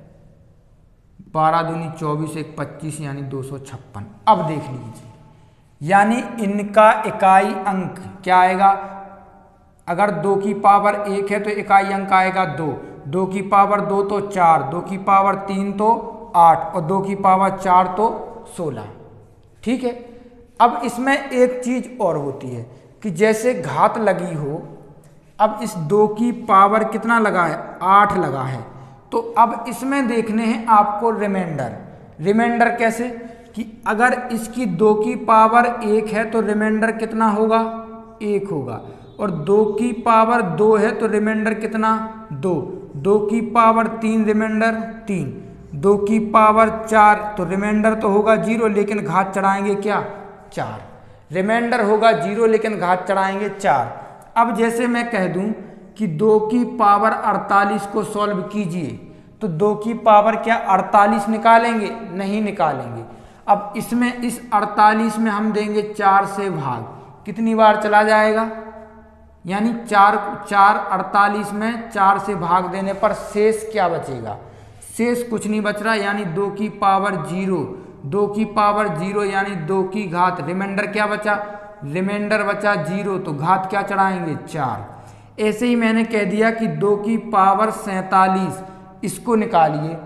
बारह दूनी चौबीस, एक पच्चीस, यानी दो सौ छप्पन। अब देख लीजिए, यानी इनका इकाई अंक क्या आएगा, अगर दो की पावर एक है तो इकाई अंक आएगा दो, दो की पावर दो तो चार, दो की पावर तीन तो आठ, और दो की पावर चार तो सोलह। ठीक है, अब इसमें एक चीज और होती है, कि जैसे घात लगी हो, अब इस दो की पावर कितना लगा है, आठ लगा है, तो अब इसमें देखने हैं आपको रिमाइंडर। रिमाइंडर कैसे कि अगर इसकी दो की पावर एक है तो रिमाइंडर कितना होगा, एक होगा, और दो की पावर दो है तो रिमाइंडर कितना, दो, दो की पावर तीन रिमाइंडर तीन, दो की पावर चार तो रिमाइंडर तो होगा जीरो, लेकिन घात चढ़ाएंगे क्या, चार। रिमाइंडर होगा जीरो लेकिन घात चढ़ाएंगे चार। अब जैसे मैं कह दूं कि दो की पावर अड़तालीस को सॉल्व कीजिए, तो दो की पावर क्या अड़तालीस निकालेंगे, नहीं निकालेंगे। अब इसमें इस अड़तालीस में हम देंगे चार से भाग, कितनी बार चला जाएगा, यानी चार चार अड़तालीस में चार से भाग देने पर शेष क्या बचेगा, शेष कुछ नहीं बच रहा, यानी दो की पावर जीरो, दो की पावर जीरो यानी दो की घात, रिमाइंडर क्या बचा, रिमाइंडर बचा जीरो, तो घात क्या चढ़ाएंगे, चार। ऐसे ही मैंने कह दिया कि दो की पावर सैंतालीस, इसको निकालिए,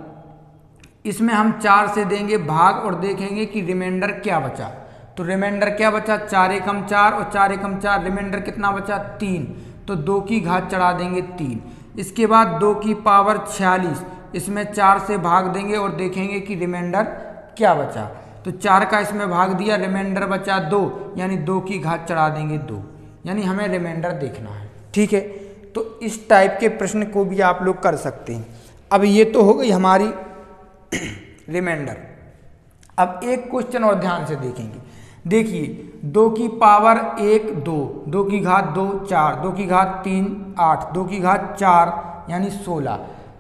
इसमें हम चार से देंगे भाग और देखेंगे कि रिमाइंडर क्या बचा, तो रिमाइंडर क्या बचा, चार एकम चार और चार एकम चार, रिमाइंडर कितना बचा, तीन, तो दो की घात चढ़ा देंगे तीन। इसके बाद दो की पावर छियालीस, इसमें चार से भाग देंगे और देखेंगे कि रिमाइंडर क्या बचा, तो चार का इसमें भाग दिया, रिमाइंडर बचा दो, यानी दो की घात चढ़ा देंगे दो, यानी हमें रिमाइंडर देखना है। ठीक है, तो इस टाइप के प्रश्न को भी आप लोग कर सकते हैं। अब ये तो हो गई हमारी रिमाइंडर। अब एक क्वेश्चन और ध्यान से देखेंगे, देखिए दो की पावर एक दो, दो की घात दो चार, दो की घात तीन आठ, दो की घात चार यानी सोलह,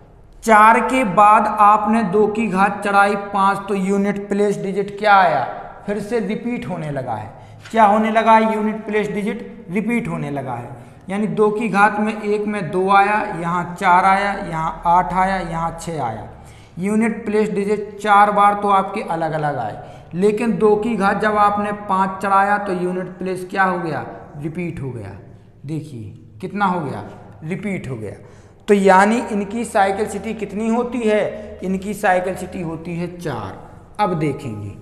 चार के बाद आपने दो की घात चढ़ाई पाँच, तो यूनिट प्लेस डिजिट क्या आया, फिर से रिपीट होने लगा है। क्या होने लगा है, यूनिट प्लेस डिजिट रिपीट होने लगा है, यानी दो की घात में एक में दो आया, यहाँ चार आया, यहाँ आठ आया, यहाँ छः आया, यूनिट प्लेस डिजिट चार बार तो आपके अलग अलग आए, लेकिन दो की घात जब आपने पाँच चढ़ाया तो यूनिट प्लेस क्या हो गया, रिपीट हो गया। देखिए कितना हो गया, रिपीट हो गया। तो यानी इनकी साइक्लिसिटी कितनी होती है, इनकी साइक्लिसिटी होती है चार। अब देखेंगे,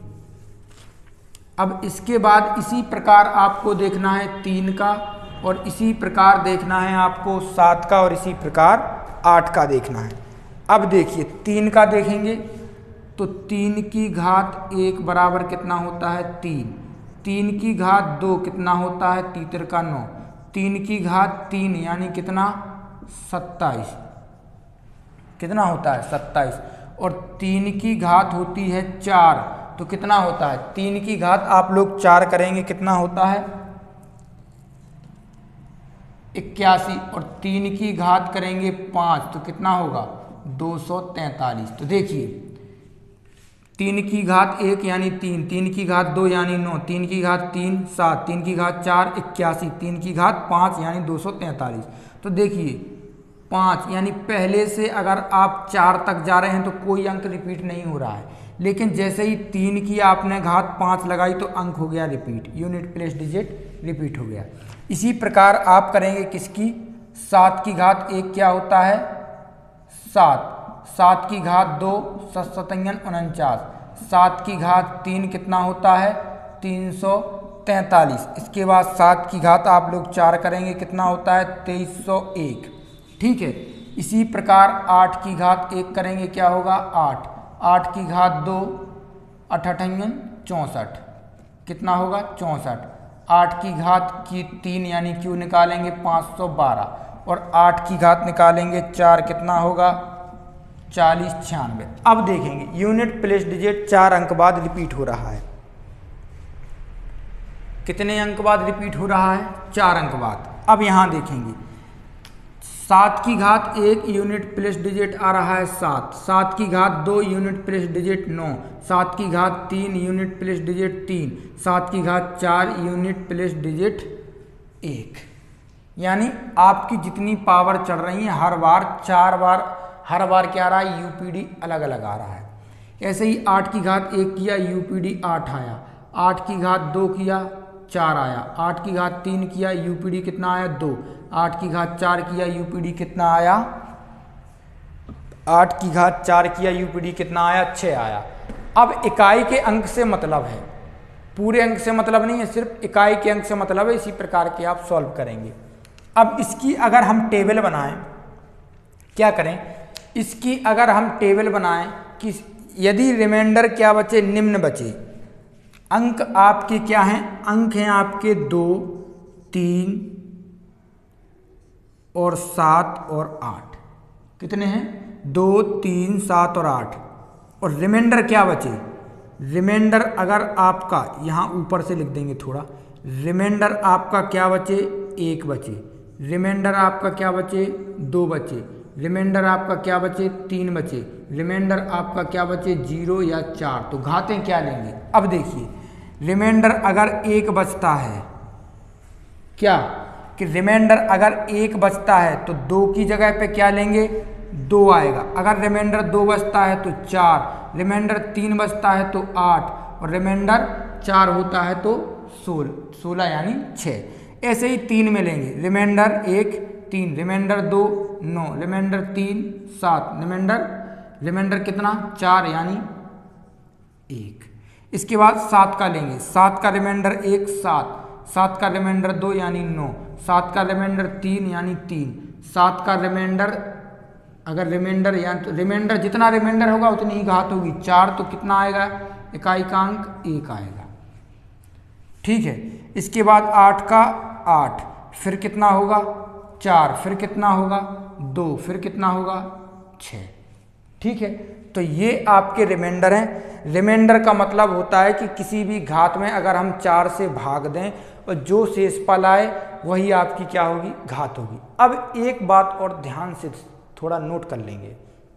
अब इसके बाद इसी प्रकार आपको देखना है तीन का, और इसी प्रकार देखना है आपको सात का, और इसी प्रकार आठ का देखना है। अब देखिए तीन का देखेंगे तो तीन की घात एक बराबर कितना होता है, तीन, तीन की घात दो कितना होता है, तीतर का नौ, तीन की घात तीन यानी कितना, सत्ताईस, कितना होता है, सत्ताईस, और तीन की घात होती है चार, तो कितना होता है, तीन की घात आप लोग चार करेंगे कितना होता है, इक्यासी, और तीन की घात करेंगे पाँच तो कितना होगा, दो सौ तैंतालीस। तो देखिए तीन की घात एक यानी तीन, तीन की घात दो यानी नौ, तीन की घात तीन सात, तीन की घात चार इक्यासी, तीन की घात पाँच यानी दो सौ तैंतालीस। तो देखिए पाँच यानी पहले से अगर आप चार तक जा रहे हैं तो कोई अंक रिपीट नहीं हो रहा है, लेकिन जैसे ही तीन की आपने घात पाँच लगाई तो अंक हो गया repeat, unit place digit repeat हो गया। इसी प्रकार आप करेंगे किसकी, सात की घात एक क्या होता है, सात, सात की घात दो सत सतंगन उनचास, सात की घात तीन कितना होता है, तीन सौ तैंतालीस। इसके बाद सात की घात आप लोग चार करेंगे कितना होता है, तेईस सौ एक। ठीक है, इसी प्रकार आठ की घात एक करेंगे क्या होगा, आठ, आठ की घात दो अठठंगन चौंसठ, कितना होगा, चौंसठ, आठ की घात की तीन यानी क्यू निकालेंगे पाँच सौ बारह, और आठ की घात निकालेंगे चार कितना होगा, चालीस छियानवे। अब देखेंगे यूनिट प्लेस डिजिट चार अंक बाद रिपीट हो रहा है, कितने अंक बाद रिपीट हो रहा है, चार अंक बाद। अब यहाँ देखेंगे सात की घात एक यूनिट प्लेस डिजिट आ रहा है सात, सात की घात दो यूनिट प्लेस डिजिट नौ, सात की घात तीन यूनिट प्लेस डिजिट तीन, सात की घात चार यूनिट प्लेस डिजिट एक। यानी आपकी जितनी पावर चढ़ रही है हर बार चार बार, हर बार क्या आ रहा है, यूपीडी अलग अलग आ रहा है। ऐसे ही आठ की घात एक किया यूपीडी आठ आया, आठ की घात दो किया चार आया, आठ की घात तीन किया यूपीडी कितना आया, दो, आठ की घात चार किया यूपीडी कितना आया, आठ की घात चार किया यूपीडी कितना आया, छः आया। अब इकाई के अंक से मतलब है, पूरे अंक से मतलब नहीं है, सिर्फ इकाई के अंक से मतलब है। इसी प्रकार के आप सॉल्व करेंगे। अब इसकी अगर हम टेबल बनाएं, क्या करें, इसकी अगर हम टेबल बनाएं कि यदि रिमाइंडर क्या बचे, निम्न बचे, अंक आपके क्या हैं, अंक हैं आपके दो, तीन और सात और आठ। कितने हैं, दो, तीन, सात और आठ। और रिमाइंडर क्या बचे, रिमाइंडर अगर आपका यहाँ ऊपर से लिख देंगे थोड़ा, रिमाइंडर आपका क्या बचे, एक बचे, रिमाइंडर आपका क्या बचे, दो बचे, रिमाइंडर आपका क्या बचे, तीन बचे, रिमाइंडर आपका क्या बचे, जीरो या चार। तो घातें क्या लेंगे। अब देखिए रिमाइंडर अगर एक बचता है, क्या कि रिमाइंडर अगर एक बचता है तो दो की जगह पे क्या लेंगे, दो आएगा। अगर रिमाइंडर दो बचता है तो चार, रिमाइंडर तीन बचता है तो आठ, और रिमाइंडर चार होता है तो सोलह सोलह यानी छः। ऐसे ही तीन में लेंगे, रिमाइंडर एक तीन, रिमाइंडर दो नौ, रिमाइंडर तीन सात, रिमाइंडर रिमाइंडर कितना, चार यानी एक। इसके बाद सात का लेंगे, सात का रिमाइंडर एक सात, सात का रिमाइंडर दो यानी नौ, सात का रिमाइंडर तीन यानी तीन, सात का रिमाइंडर अगर रिमाइंडर या तो रिमाइंडर जितना रिमाइंडर होगा उतनी ही घात होगी, चार तो कितना आएगा, इकाई का अंक एक आएगा। ठीक है। इसके बाद आठ का आठ, फिर कितना होगा, चार, फिर कितना होगा, दो, फिर कितना होगा, छः। ठीक है। तो ये आपके रिमाइंडर हैं। रिमाइंडर का मतलब होता है कि किसी भी घात में अगर हम चार से भाग दें और जो शेषफल आए वही आपकी क्या होगी, घात होगी। अब एक बात और ध्यान से थोड़ा नोट कर लेंगे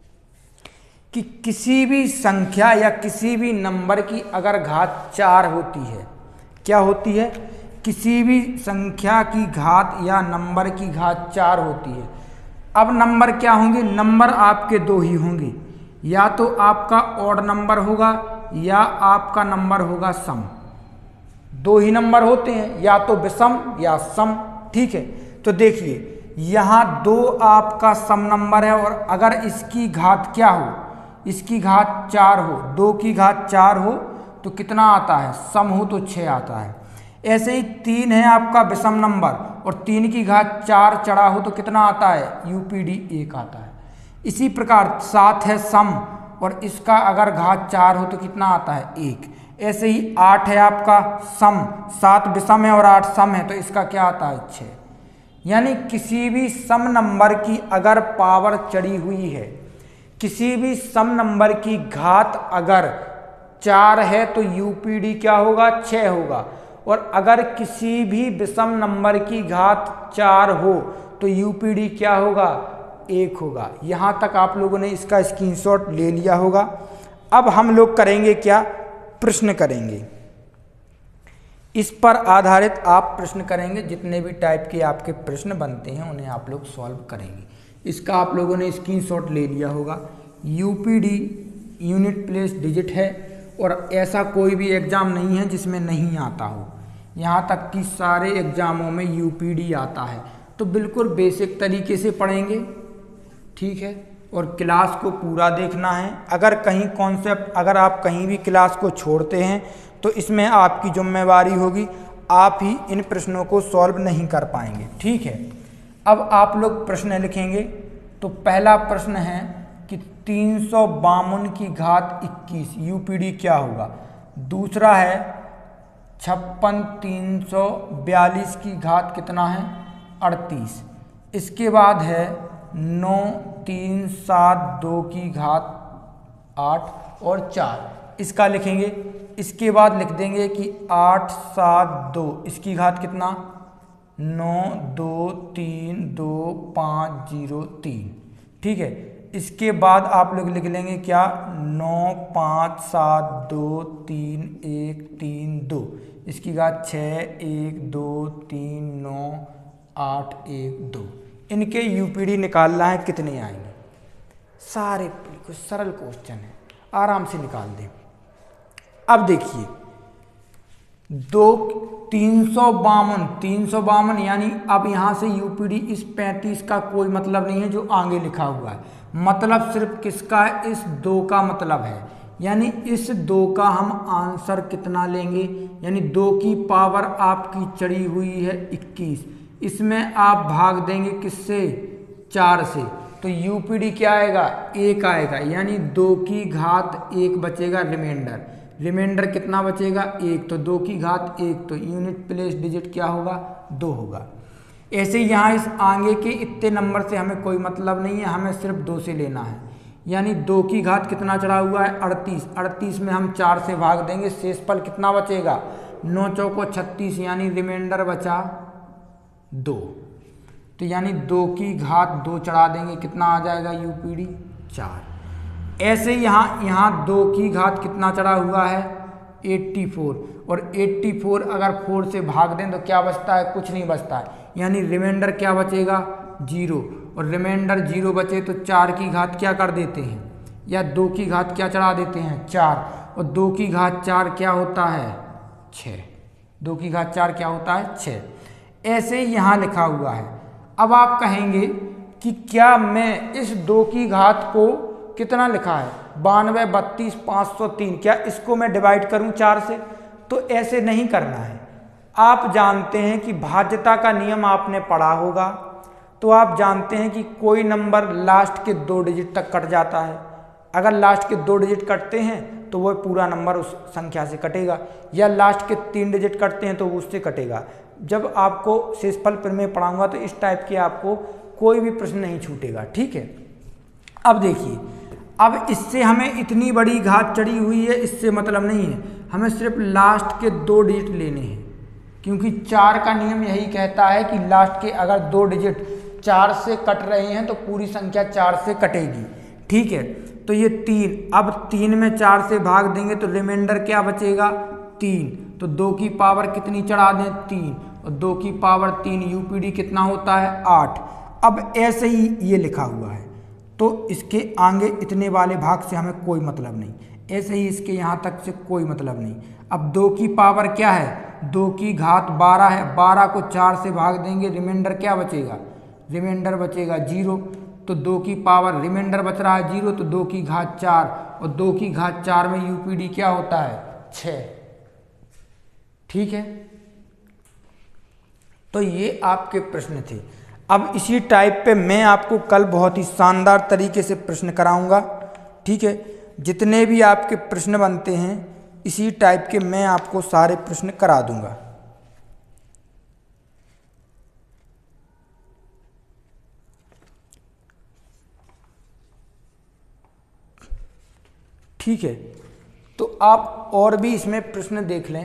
कि किसी भी संख्या या किसी भी नंबर की अगर घात चार होती है, क्या होती है, किसी भी संख्या की घात या नंबर की घात चार होती है। अब नंबर क्या होंगे, नंबर आपके दो ही होंगे, या तो आपका ऑड नंबर होगा या आपका नंबर होगा सम। दो ही नंबर होते हैं, या तो विषम या सम। ठीक है। तो देखिए यहाँ दो आपका सम नंबर है, और अगर इसकी घात क्या हो, इसकी घात चार हो, दो की घात चार हो तो कितना आता है, सम हो तो छः आता है। ऐसे ही तीन है आपका विषम नंबर, और तीन की घात चार चढ़ा हो तो कितना आता है, यूपीडी एक आता है। इसी प्रकार सात है सम, और इसका अगर घात चार हो तो कितना आता है, एक। ऐसे ही आठ है आपका सम, सात विषम है और आठ सम है, तो इसका क्या आता है, छः। यानी किसी भी सम नंबर की अगर पावर चढ़ी हुई है, किसी भी सम नंबर की घात अगर चार है तो यूपीडी क्या होगा, छः होगा। और अगर किसी भी विषम नंबर की घात चार हो तो यूपीडी क्या होगा, एक होगा। यहाँ तक आप लोगों ने इसका स्क्रीनशॉट ले लिया होगा। अब हम लोग करेंगे क्या, प्रश्न करेंगे। इस पर आधारित आप प्रश्न करेंगे, जितने भी टाइप के आपके प्रश्न बनते हैं उन्हें आप लोग सॉल्व करेंगे। इसका आप लोगों ने स्क्रीनशॉट ले लिया होगा। यूपीडी यूनिट प्लेस डिजिट है, और ऐसा कोई भी एग्ज़ाम नहीं है जिसमें नहीं आता हो। यहाँ तक कि सारे एग्ज़ामों में यूपीडी आता है। तो बिल्कुल बेसिक तरीके से पढ़ेंगे। ठीक है। और क्लास को पूरा देखना है। अगर कहीं कॉन्सेप्ट अगर आप कहीं भी क्लास को छोड़ते हैं तो इसमें आपकी जिम्मेवारी होगी, आप ही इन प्रश्नों को सॉल्व नहीं कर पाएंगे। ठीक है। अब आप लोग प्रश्न लिखेंगे। तो पहला प्रश्न है कि तीन सौ बावन की घात इक्कीस, यूपीडी क्या होगा। दूसरा है छप्पन तीन सौ बयालीस की घात कितना है, अड़तीस। इसके बाद है नौ तीन सात दो की घात आठ और चार, इसका लिखेंगे। इसके बाद लिख देंगे कि आठ सात दो, इसकी घात कितना, नौ दो तीन दो पाँच जीरो तीन। ठीक है। इसके बाद आप लोग लिख लेंगे क्या, नौ पाँच सात दो तीन एक तीन दो, इसकी घात छः एक दो तीन नौ आठ एक दो। इनके यूपीडी निकालना है, कितने आएंगे। सारे बिल्कुल सरल क्वेश्चन है, आराम से निकाल दें। अब देखिए दो तीन सौ बावन तीन सौ बावन यानी अब यहाँ से यूपीडी इस पैंतीस का कोई मतलब नहीं है जो आगे लिखा हुआ है, मतलब सिर्फ किसका है, इस दो का मतलब है। यानी इस दो का हम आंसर कितना लेंगे, यानी दो की पावर आपकी चढ़ी हुई है इक्कीस, इसमें आप भाग देंगे किससे, चार से, तो यूपीडी क्या आएगा, एक आएगा, यानी दो की घात एक बचेगा रिमाइंडर, रिमाइंडर कितना बचेगा, एक, तो दो की घात एक, तो यूनिट प्लेस डिजिट क्या होगा, दो होगा। ऐसे यहाँ इस आगे के इतने नंबर से हमें कोई मतलब नहीं है, हमें सिर्फ दो से लेना है, यानी दो की घात कितना चढ़ा हुआ है, अड़तीस, अड़तीस में हम चार से भाग देंगे, शेषफल कितना बचेगा, नौ चौको छत्तीस, यानी रिमाइंडर बचा दो, तो यानी दो की घात दो चढ़ा देंगे, कितना आ जाएगा यूपीडी, चार। ऐसे यहाँ यहाँ दो की घात कितना चढ़ा हुआ है, चौरासी, और चौरासी अगर फोर से भाग दें तो क्या बचता है, कुछ नहीं बचता है, यानी रिमाइंडर क्या बचेगा, जीरो, और रिमाइंडर जीरो बचे तो चार की घात क्या कर देते हैं, या दो की घात क्या चढ़ा देते हैं, चार, और दो की घात चार क्या होता है, छः, दो की घात चार क्या होता है, छः। ऐसे ही यहाँ लिखा हुआ है। अब आप कहेंगे कि क्या मैं इस दो की घात को कितना लिखा है, बानवे बत्तीस पाँच सौ तीन, क्या इसको मैं डिवाइड करूं चार से, तो ऐसे नहीं करना है। आप जानते हैं कि भाज्यता का नियम आपने पढ़ा होगा, तो आप जानते हैं कि कोई नंबर लास्ट के दो डिजिट तक कट जाता है, अगर लास्ट के दो डिजिट कटते हैं तो वह पूरा नंबर उस संख्या से कटेगा, या लास्ट के तीन डिजिट कटते हैं तो वो उससे कटेगा। जब आपको शेषफल प्रमेय पढ़ाऊंगा तो इस टाइप के आपको कोई भी प्रश्न नहीं छूटेगा, ठीक है। अब देखिए, अब इससे हमें इतनी बड़ी घात चढ़ी हुई है, इससे मतलब नहीं है, हमें सिर्फ लास्ट के दो डिजिट लेने हैं, क्योंकि चार का नियम यही कहता है कि लास्ट के अगर दो डिजिट चार से कट रहे हैं तो पूरी संख्या चार से कटेगी, ठीक है। तो ये तीन, अब तीन में चार से भाग देंगे तो रिमाइंडर क्या बचेगा, तीन, तो दो की पावर कितनी चढ़ा दें, तीन, और दो की पावर तीन, यूपीडी कितना होता है, आठ। अब ऐसे ही ये लिखा हुआ है, तो इसके आगे इतने वाले भाग से हमें कोई मतलब नहीं, ऐसे ही इसके यहाँ तक से कोई मतलब नहीं। अब दो की पावर क्या है, दो की घात बारह है, बारह को चार से भाग देंगे, रिमाइंडर क्या बचेगा, रिमाइंडर बचेगा जीरो, तो दो की पावर रिमाइंडर बच रहा है जीरो, तो दो की घात चार, और दो की घात चार में यूपीडी क्या होता है, छः, ठीक है। तो ये आपके प्रश्न थे। अब इसी टाइप पे मैं आपको कल बहुत ही शानदार तरीके से प्रश्न कराऊंगा, ठीक है। जितने भी आपके प्रश्न बनते हैं इसी टाइप के मैं आपको सारे प्रश्न करा दूंगा। ठीक है, तो आप और भी इसमें प्रश्न देख लें।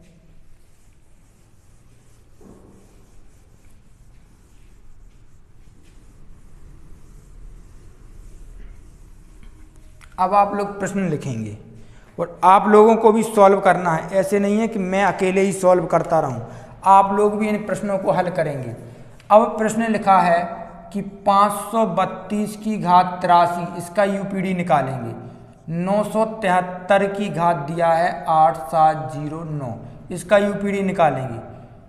अब आप लोग प्रश्न लिखेंगे और आप लोगों को भी सॉल्व करना है, ऐसे नहीं है कि मैं अकेले ही सॉल्व करता रहूं, आप लोग भी इन प्रश्नों को हल करेंगे। अब प्रश्न लिखा है कि पाँच सौ बत्तीस की घात तिरासी, इसका यूपीडी निकालेंगे। नौ सौ तिहत्तर की घात दिया है आठ सात जीरो नौ, इसका यूपीडी निकालेंगे।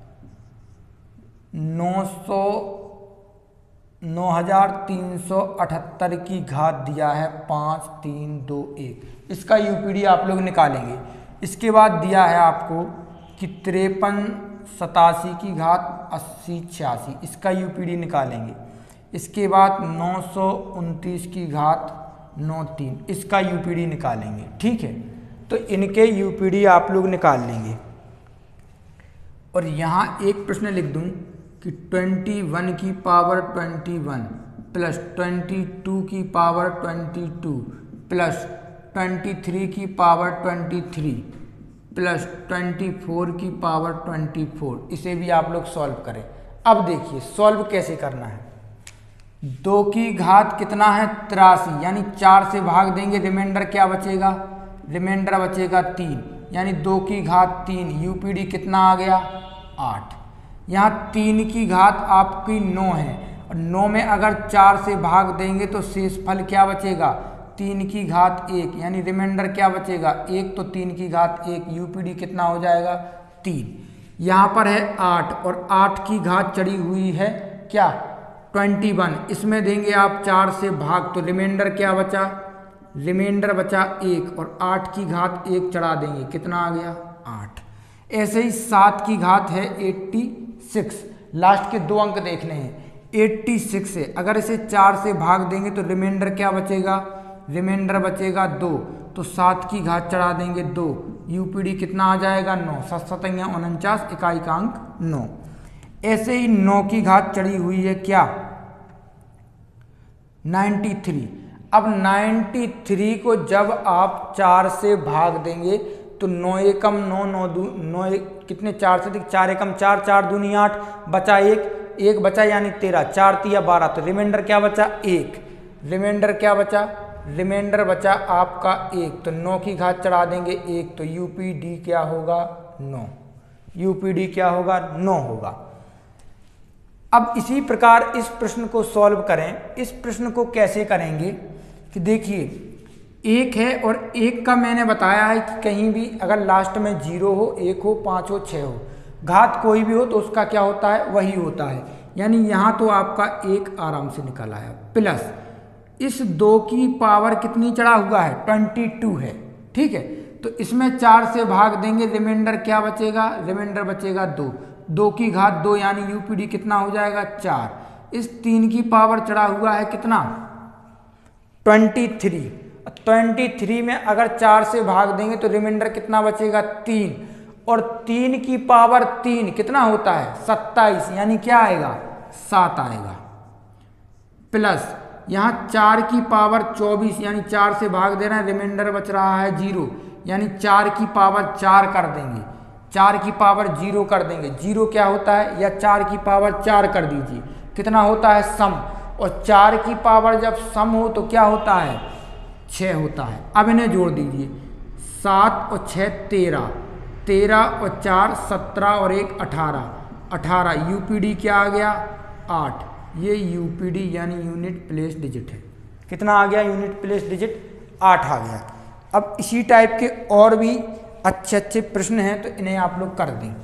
नौ सौ नौ हजार तीन सौ अठहत्तर की घात दिया है पाँच तीन दो एक, इसका यूपीडी आप लोग निकालेंगे। इसके बाद दिया है आपको कि तिरपन सतासी की घात अस्सी छियासी, इसका यूपीडी निकालेंगे। इसके बाद नौ सौ उनतीस की घात नौ तीन, इसका यूपीडी निकालेंगे, ठीक है। तो इनके यूपीडी आप लोग निकाल लेंगे। और यहाँ एक प्रश्न लिख दूँ कि इक्कीस की पावर इक्कीस प्लस बाईस की पावर बाईस प्लस तेईस की पावर तेईस प्लस चौबीस की पावर चौबीस, इसे भी आप लोग सॉल्व करें। अब देखिए सॉल्व कैसे करना है। दो की घात कितना है तिरासी, यानी चार से भाग देंगे, रिमाइंडर क्या बचेगा, रिमाइंडर बचेगा तीन, यानी दो की घात तीन, यूपीडी कितना आ गया आठ। यहाँ तीन की घात आपकी नौ है, और नौ में अगर चार से भाग देंगे तो शेषफल क्या बचेगा, तीन की घात एक, यानी रिमाइंडर क्या बचेगा एक, तो तीन की घात एक, यूपीडी कितना हो जाएगा तीन। यहाँ पर है आठ, और आठ की घात चढ़ी हुई है क्या इक्कीस, इसमें देंगे आप चार से भाग, तो रिमाइंडर क्या बचा रिमाइंडर बचा एक और आठ की घात एक चढ़ा देंगे, कितना आ गया आठ। ऐसे ही सात की घात है एट्टी सिक्स, लास्ट के दो अंक देखने हैं, एट्टी सिक्स है, अगर इसे चार से भाग देंगे तो रिमाइंडर क्या बचेगा, रिमाइंडर बचेगा दो, तो सात की घात चढ़ा देंगे दो, यूपीडी कितना आ जाएगा नौ, सात सतैया उनचास, इकाई का अंक नौ। ऐसे ही नौ की घात चढ़ी हुई है क्या तिरानवे। अब तिरानवे को जब आप चार से भाग देंगे तो नौ एकम नौ, नौ दू नौ एक कितने, चार से चार एकम चार, चार दूनी आठ, बचा एक, एक बचा यानी तेरह, चार तिया बारह, तो रिमाइंडर क्या बचा एक, रिमाइंडर क्या बचा, रिमाइंडर बचा आपका एक, तो नौ की घात चढ़ा देंगे एक, तो यूपीडी क्या होगा नौ, यूपीडी क्या होगा नौ होगा। अब इसी प्रकार इस प्रश्न को सॉल्व करें। इस प्रश्न को कैसे करेंगे कि देखिए एक है और एक का मैंने बताया है कि कहीं भी अगर लास्ट में जीरो हो, एक हो, पाँच हो, छः हो, घात कोई भी हो तो उसका क्या होता है वही होता है, यानी यहाँ तो आपका एक आराम से निकल आया, प्लस इस दो की पावर कितनी चढ़ा हुआ है बाईस है, ठीक है, तो इसमें चार से भाग देंगे, रिमाइंडर क्या बचेगा, रिमाइंडर बचेगा दो, दो की घात दो यानी यूपीडी कितना हो जाएगा चार, इस तीन की पावर चढ़ा हुआ है कितना तेईस, तेईस में अगर चार से भाग देंगे तो रिमाइंडर कितना बचेगा तीन, और तीन की पावर तीन कितना होता है सत्ताईस, यानी क्या आएगा सात आएगा, प्लस यहाँ चार की पावर चौबीस यानी चार से भाग दे रहे हैं, रिमाइंडर बच रहा है जीरो, यानी चार की पावर चार कर देंगे, चार की पावर जीरो कर देंगे, जीरो क्या होता है, या चार की पावर चार कर दीजिए, कितना होता है सम, और चार की पावर जब सम हो तो क्या होता है छः होता है। अब इन्हें जोड़ दीजिए, सात और छः तेरह, तेरह और चार सत्रह और एक अठारह, अठारह, यूपीडी क्या आ गया आठ, ये यूपीडी यानी यूनिट प्लेस डिजिट है, कितना आ गया यूनिट प्लेस डिजिट आठ आ गया। अब इसी टाइप के और भी अच्छे अच्छे प्रश्न हैं तो इन्हें आप लोग कर दें,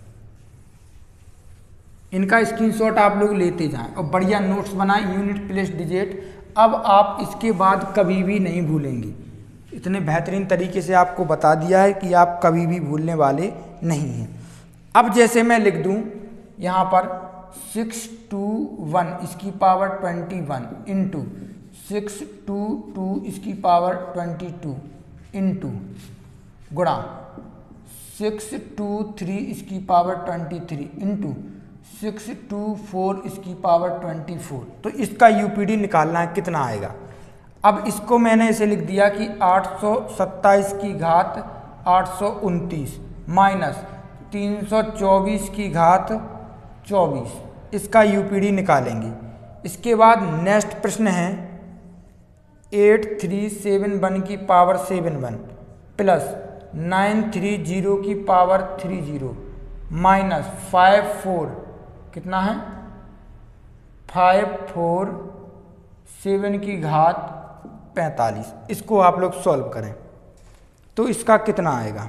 इनका स्क्रीनशॉट आप लोग लेते जाएं और बढ़िया नोट्स बनाएं यूनिट प्लेस डिजिट, अब आप इसके बाद कभी भी नहीं भूलेंगे, इतने बेहतरीन तरीके से आपको बता दिया है कि आप कभी भी भूलने वाले नहीं हैं। अब जैसे मैं लिख दूं यहाँ पर सिक्स टू वन इसकी power twenty one into six two two इसकी पावर ट्वेंटी टू इंटू गुणा सिक्स टू थ्री इसकी power twenty three into six two four इसकी पावर ट्वेंटी फोर, तो इसका यूपीडी निकालना है कितना आएगा। अब इसको मैंने इसे लिख दिया कि आठ सौ सत्ताईस की घात आठ सौ उनतीस माइनस तीन सौ चौबीस की घात चौबीस, इसका यूपीडी निकालेंगे। इसके बाद नेक्स्ट प्रश्न है एट थ्री सेवन वन की power seven one plus nine three zero की power three zero minus five four कितना है फाइव फोर सेवन की घात पैंतालीस, इसको आप लोग सॉल्व करें तो इसका कितना आएगा,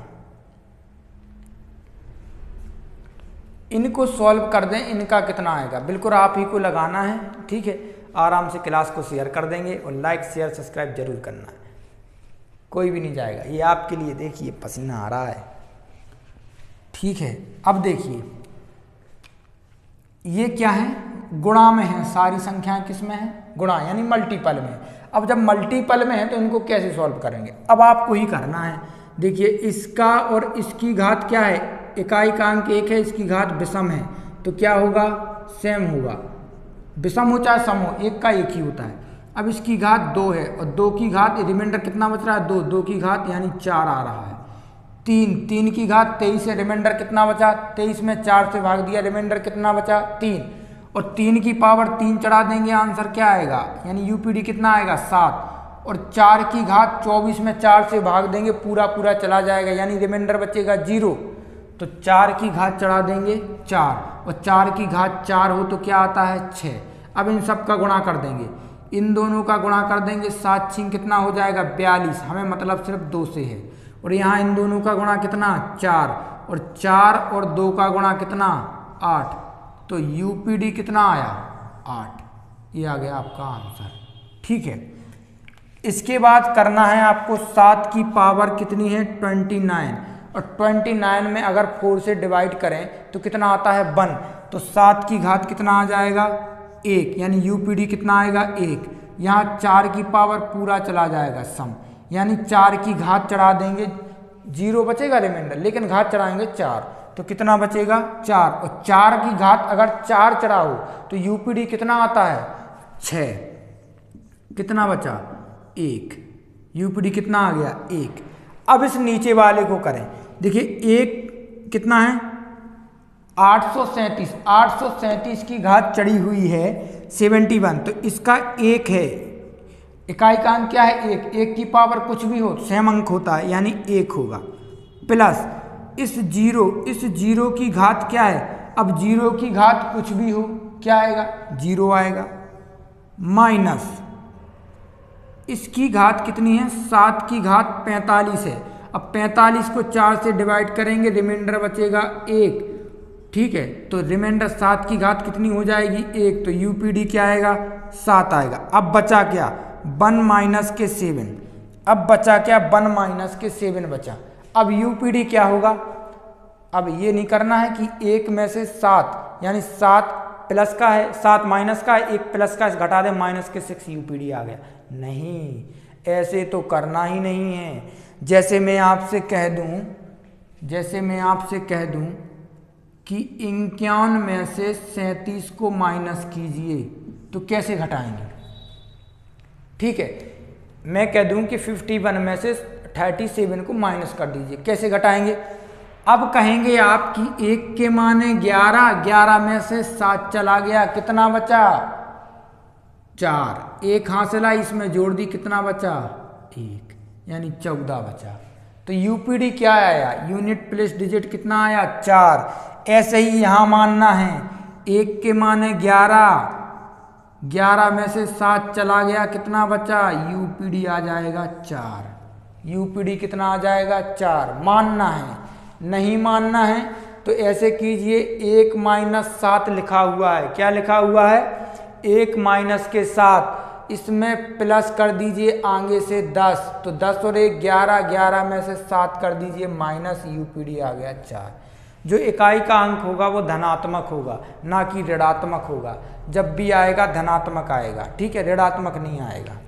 इनको सॉल्व कर दें, इनका कितना आएगा बिल्कुल आप ही को लगाना है, ठीक है। आराम से क्लास को शेयर कर देंगे और लाइक शेयर सब्सक्राइब जरूर करना है, कोई भी नहीं जाएगा, ये आपके लिए देखिए पसीना आ रहा है, ठीक है। अब देखिए ये क्या है गुणा में है, सारी संख्याएं किस में है गुणा यानी मल्टीपल में। अब जब मल्टीपल में है तो इनको कैसे सॉल्व करेंगे, अब आपको ही करना है। देखिए इसका और इसकी घात क्या है, इकाई का अंक एक है, इसकी घात विषम है तो क्या होगा सेम होगा, विषम हो चाहे सम हो एक का एक ही होता है। अब इसकी घात दो है और दो की घात रिमाइंडर कितना बच रहा है दो, दो की घात यानी चार आ रहा है, तीन, तीन की घात तेईस है, रिमाइंडर कितना बचा तेईस में चार से भाग दिया, रिमाइंडर कितना बचा तीन, और तीन की पावर तीन चढ़ा देंगे, आंसर क्या आएगा यानी यूपीडी कितना आएगा सात, और चार की घात चौबीस में चार से भाग देंगे पूरा पूरा चला जाएगा यानी रिमाइंडर बचेगा जीरो, तो चार की घात चढ़ा देंगे चार, और चार की घात चार हो तो क्या आता है छः। अब इन सब का गुणा कर देंगे, इन दोनों का गुणा कर देंगे, सात छीन कितना हो जाएगा बयालीस, हमें मतलब सिर्फ दो से है, और यहाँ इन दोनों का गुणा कितना चार, और चार और दो का गुणा कितना आठ, तो यूपीडी कितना आया आठ, ये आ गया आपका आंसर, ठीक है। इसके बाद करना है आपको सात की पावर कितनी है ट्वेंटी नाइन, और ट्वेंटी नाइन में अगर फोर से डिवाइड करें तो कितना आता है वन, तो सात की घात कितना आ जाएगा एक, यानी यूपीडी कितना आएगा एक। यहाँ चार की पावर पूरा चला जाएगा सम, यानी चार की घात चढ़ा देंगे, जीरो बचेगा रिमाइंडर, लेकिन घात चढ़ाएंगे चार, तो कितना बचेगा चार, और चार की घात अगर चार चढ़ाओ तो यूपीडी कितना आता है छः, कितना बचा एक, यूपीडी कितना आ गया एक। अब इस नीचे वाले को करें, देखिए एक कितना है आठ सौ सैंतीस, आठ सौ सैंतीस की घात चढ़ी हुई है सेवेंटी वन, तो इसका एक है, इकाई का अंक क्या है एक, एक की पावर कुछ भी हो सेम अंक होता है यानी एक होगा, प्लस इस जीरो, इस जीरो की घात क्या है, अब जीरो की घात कुछ भी हो क्या आएगा जीरो आएगा, माइनस इसकी घात कितनी है सात की घात पैंतालीस है, अब पैंतालीस को चार से डिवाइड करेंगे रिमाइंडर बचेगा एक, ठीक है, तो रिमाइंडर सात की घात कितनी हो जाएगी एक, तो यूपीडी क्या आएगा सात आएगा। अब बचा क्या वन माइनस के सेवन, अब बचा क्या वन माइनस के सेवन बचा। अब यूपीडी क्या होगा, अब ये नहीं करना है कि एक में से सात, यानी सात प्लस का है सात माइनस का है, एक प्लस का घटा दे माइनस के सिक्स, यूपीडी आ गया, नहीं ऐसे तो करना ही नहीं है। जैसे मैं आपसे कह दूं, जैसे मैं आपसे कह दूं कि इक्यावन में से सैंतीस को माइनस कीजिए तो कैसे घटाएंगे, ठीक है, मैं कह दूं कि इक्यावन में से सैंतीस को माइनस कर दीजिए, कैसे घटाएंगे। अब कहेंगे आप कि एक के माने ग्यारह, ग्यारह में से सात चला गया, कितना बचा चार, एक हासिला इसमें जोड़ दी, कितना बचा एक, यानी चौदह बचा। तो यूपीडी क्या आया यूनिट प्लेस डिजिट कितना आया चार। ऐसे ही यहाँ मानना है एक के माने ग्यारह, ग्यारह में से सात चला गया, कितना बचा यूपीडी आ जाएगा चार, यूपीडी कितना आ जाएगा चार, मानना है। नहीं मानना है तो ऐसे कीजिए, एक माइनस सात लिखा हुआ है, क्या लिखा हुआ है एक माइनस के सात, इसमें प्लस कर दीजिए आगे से दस, तो दस और एक ग्यारह, ग्यारह में से सात कर दीजिए माइनस, यूपीडी आ गया चार। जो इकाई का अंक होगा वो धनात्मक होगा ना कि ऋणात्मक होगा, जब भी आएगा धनात्मक आएगा, ठीक है, ऋणात्मक नहीं आएगा।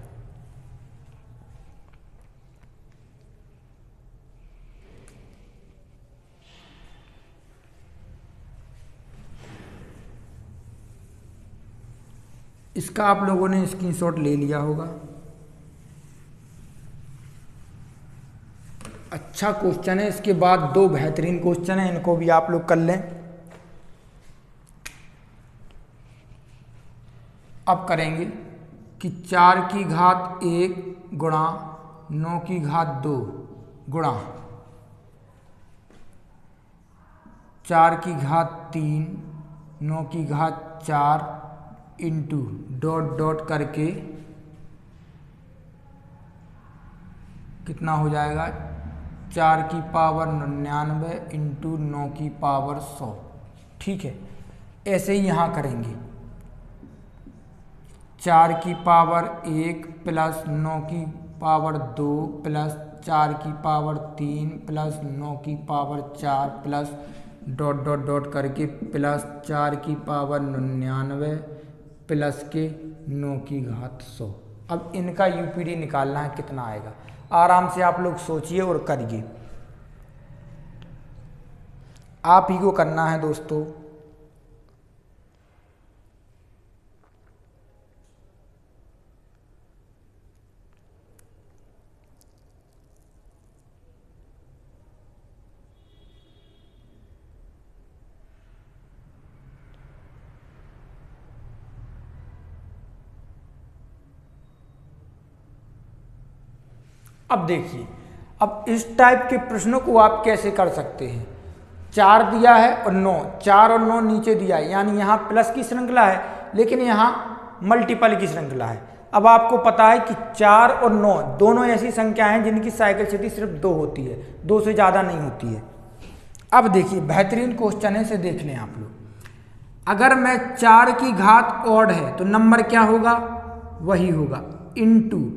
इसका आप लोगों ने स्क्रीनशॉट ले लिया होगा। अच्छा क्वेश्चन है, इसके बाद दो बेहतरीन क्वेश्चन हैं, इनको भी आप लोग कर लें। अब करेंगे कि चार की घात एक गुणा नौ की घात दो गुणा चार की घात तीन नौ की घात चार इंटू डॉट डॉट करके कितना हो जाएगा चार की पावर निन्यानवे इंटू नौ की पावर सौ, ठीक है। ऐसे ही यहाँ करेंगे, चार की पावर एक प्लस नौ की पावर दो प्लस चार की पावर तीन प्लस नौ की पावर चार प्लस डॉट डॉट डॉट करके प्लस चार की पावर निन्यानवे प्लस के नौ की घात सौ। अब इनका यूपीडी निकालना है, कितना आएगा, आराम से आप लोग सोचिए और करिए, आप ही को करना है दोस्तों। अब देखिए, अब इस टाइप के प्रश्नों को आप कैसे कर सकते हैं, चार दिया है और नौ, चार और नौ नीचे दिया है, यानी यहाँ प्लस की श्रृंखला है लेकिन यहाँ मल्टीपल की श्रृंखला है। अब आपको पता है कि चार और नौ दोनों ऐसी संख्याएं हैं जिनकी साइकिल स्थिति सिर्फ दो होती है, दो से ज़्यादा नहीं होती है। अब देखिए बेहतरीन क्वेश्चन है, इसे देख लें आप लोग। अगर मैं चार की घात ऑड है तो नंबर क्या होगा वही होगा, इनटू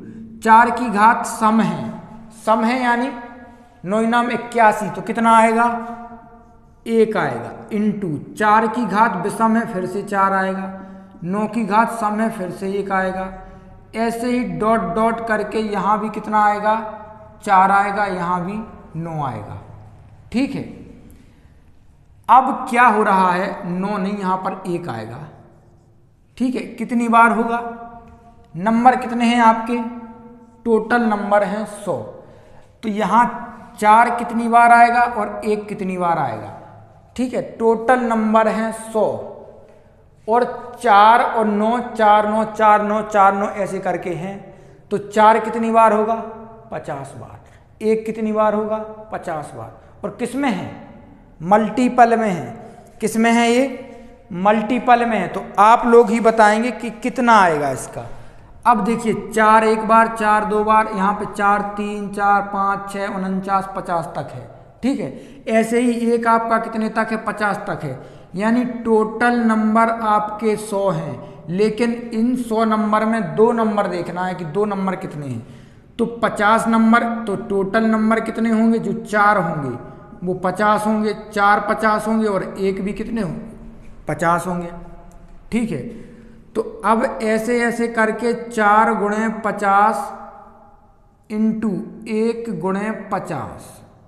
चार की घात सम है, सम है यानी नौ नाम इक्यासी, तो कितना आएगा एक आएगा, इंटू चार की घात विषम है फिर से चार आएगा, नौ की घात सम है फिर से एक आएगा, ऐसे ही डॉट डॉट करके यहाँ भी कितना आएगा चार आएगा, यहाँ भी नौ आएगा। ठीक है, अब क्या हो रहा है, नौ नहीं यहाँ पर एक आएगा। ठीक है, कितनी बार होगा, नंबर कितने हैं आपके, टोटल नंबर हैं सौ, तो यहाँ चार कितनी बार आएगा और एक कितनी बार आएगा। ठीक है, टोटल नंबर हैं सौ, और चार और नौ, चार नौ चार नौ चार नौ ऐसे करके हैं, तो चार कितनी बार होगा पचास बार, एक कितनी बार होगा पचास बार, और किस में है मल्टीपल में है, किस में है ये मल्टीपल में है। तो आप लोग ही बताएंगे कि कितना आएगा इसका। अब देखिए चार एक बार, चार दो बार, यहाँ पे चार तीन चार पाँच छः उनचास पचास तक है। ठीक है, ऐसे ही एक आपका कितने तक है पचास तक है, यानी टोटल नंबर आपके सौ हैं, लेकिन इन सौ नंबर में दो नंबर देखना है कि दो नंबर कितने हैं। तो पचास नंबर, तो टोटल नंबर कितने होंगे, जो चार होंगे वो पचास होंगे, चार पचास होंगे, और एक भी कितने होंगे पचास होंगे। ठीक है, तो अब ऐसे ऐसे करके चार गुणे पचास इंटू एक गुणे पचास,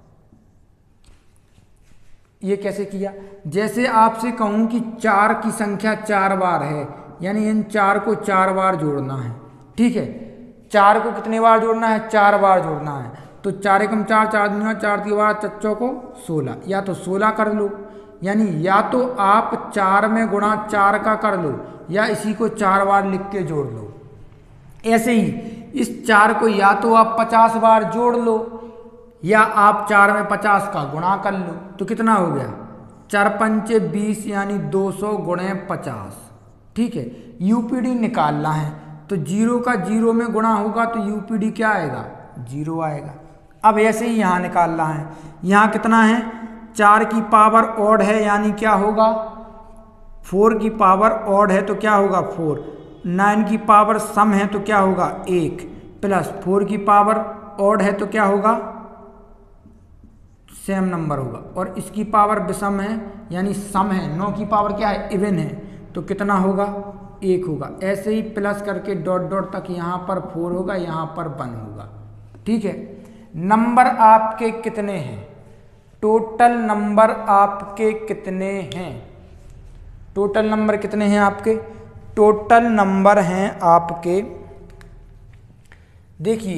ये कैसे किया, जैसे आपसे कहूं कि चार की संख्या चार बार है, यानी इन चार को चार बार जोड़ना है। ठीक है, चार को कितने बार जोड़ना है, चार बार जोड़ना है, तो चार एकम चार, चार दूना चार, तीन बार चच्चों को सोलह, या तो सोलह कर लो, यानी या तो आप चार में गुणा चार का कर लो, या इसी को चार बार लिख के जोड़ लो। ऐसे ही इस चार को या तो आप पचास बार जोड़ लो, या आप चार में पचास का गुणा कर लो, तो कितना हो गया चार पंचे बीस, यानी दो सौ गुणे पचास। ठीक है, यूपीडी निकालना है, तो जीरो का जीरो में गुणा होगा तो यूपीडी क्या आएगा जीरो आएगा। अब ऐसे ही यहाँ निकालना है, यहाँ कितना है चार की पावर ऑड है, यानी क्या होगा फोर की पावर ऑड है तो क्या होगा फोर, नाइन की पावर सम है तो क्या होगा एक, प्लस फोर की पावर ऑड है तो क्या होगा सेम नंबर होगा, और इसकी पावर विषम है यानी सम है, नौ की पावर क्या है इवन है तो कितना होगा एक होगा। ऐसे ही प्लस करके डॉट डॉट तक यहाँ पर फोर होगा, यहाँ पर वन होगा। ठीक है, नंबर आपके कितने हैं, टोटल नंबर आपके कितने हैं, टोटल नंबर कितने हैं आपके, टोटल नंबर हैं आपके, देखिए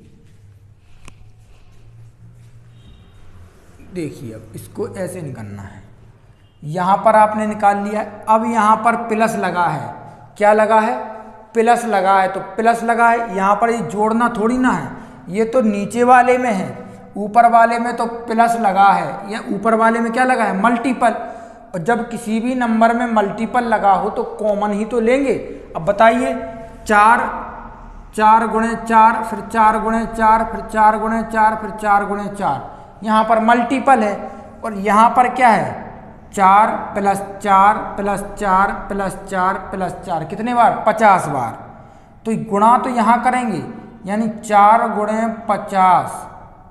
देखिए अब इसको ऐसे निकालना है, यहाँ पर आपने निकाल लिया है, अब यहाँ पर प्लस लगा है, क्या लगा है प्लस लगा है, तो प्लस लगा है यहाँ पर, ये जोड़ना थोड़ी ना है, ये तो नीचे वाले में है, ऊपर वाले में तो प्लस लगा है, या ऊपर वाले में क्या लगा है मल्टीपल, और जब किसी भी नंबर में मल्टीपल लगा हो तो कॉमन ही तो लेंगे। अब बताइए चार, चार गुणे चार, फिर चार गुणे चार, फिर चार गुणे चार, फिर चार गुणे चार, यहाँ पर मल्टीपल है, और यहाँ पर क्या है चार प्लस चार प्लस चार प्लस चार प्लस चार, कितने बार पचास बार, तो गुणा तो यहाँ करेंगे, यानी चार गुणे पचास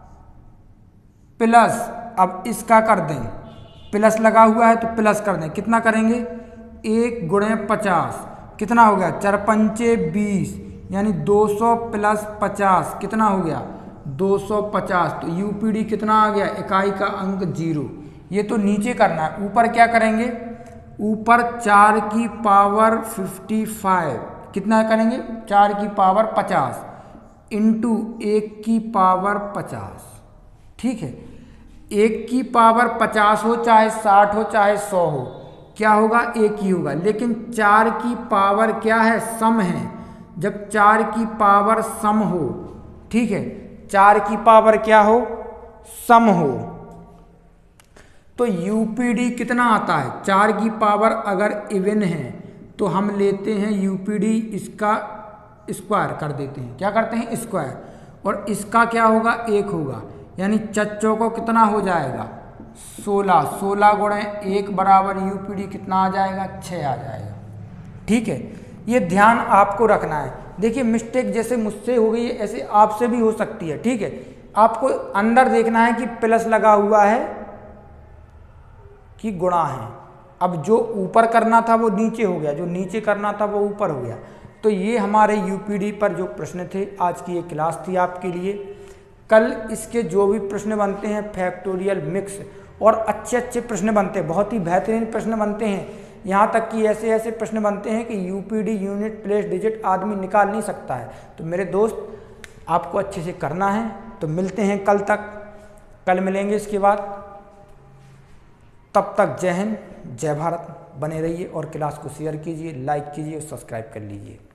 प्लस, अब इसका कर दें, प्लस लगा हुआ है तो प्लस कर दें, कितना करेंगे एक गुणे पचास, कितना हो गया चार पंचे बीस, यानी दो सौ प्लस पचास कितना हो गया दो सौ पचास, तो यूपीडी कितना आ गया इकाई का अंक जीरो। ये तो नीचे करना है, ऊपर क्या करेंगे, ऊपर चार की पावर फिफ्टी फाइव, कितना करेंगे चार की पावर पचास इंटू एक की पावर पचास। ठीक है, एक की पावर पचास हो चाहे साठ हो चाहे सौ हो, क्या होगा एक ही होगा, लेकिन चार की पावर क्या है सम है, जब चार की पावर सम हो, ठीक है चार की पावर क्या हो सम हो, तो यूपीडी कितना आता है, चार की पावर अगर इवन है तो हम लेते हैं यूपीडी इसका स्क्वायर कर देते हैं, क्या करते हैं स्क्वायर, और इसका क्या होगा एक होगा, यानी चच्चों को कितना हो जाएगा सोलह, सोलह गुणे एक बराबर यूपीडी कितना आ जाएगा छः आ जाएगा। ठीक है, ये ध्यान आपको रखना है। देखिए मिस्टेक जैसे मुझसे हो गई है ऐसे आपसे भी हो सकती है, ठीक है। आपको अंदर देखना है कि प्लस लगा हुआ है कि गुणा है। अब जो ऊपर करना था वो नीचे हो गया, जो नीचे करना था वो ऊपर हो गया। तो ये हमारे यूपीडी पर जो प्रश्न थे, आज की ये क्लास थी आपके लिए। कल इसके जो भी प्रश्न बनते हैं फैक्टोरियल मिक्स और अच्छे अच्छे प्रश्न बनते हैं, बहुत ही बेहतरीन प्रश्न बनते हैं। यहाँ तक कि ऐसे ऐसे प्रश्न बनते हैं कि यूपीडी यूनिट प्लेस डिजिट आदमी निकाल नहीं सकता है। तो मेरे दोस्त आपको अच्छे से करना है। तो मिलते हैं कल तक, कल मिलेंगे इसके बाद। तब तक जय हिंद जय भारत, बने रहिए और क्लास को शेयर कीजिए, लाइक कीजिए और सब्सक्राइब कर लीजिए।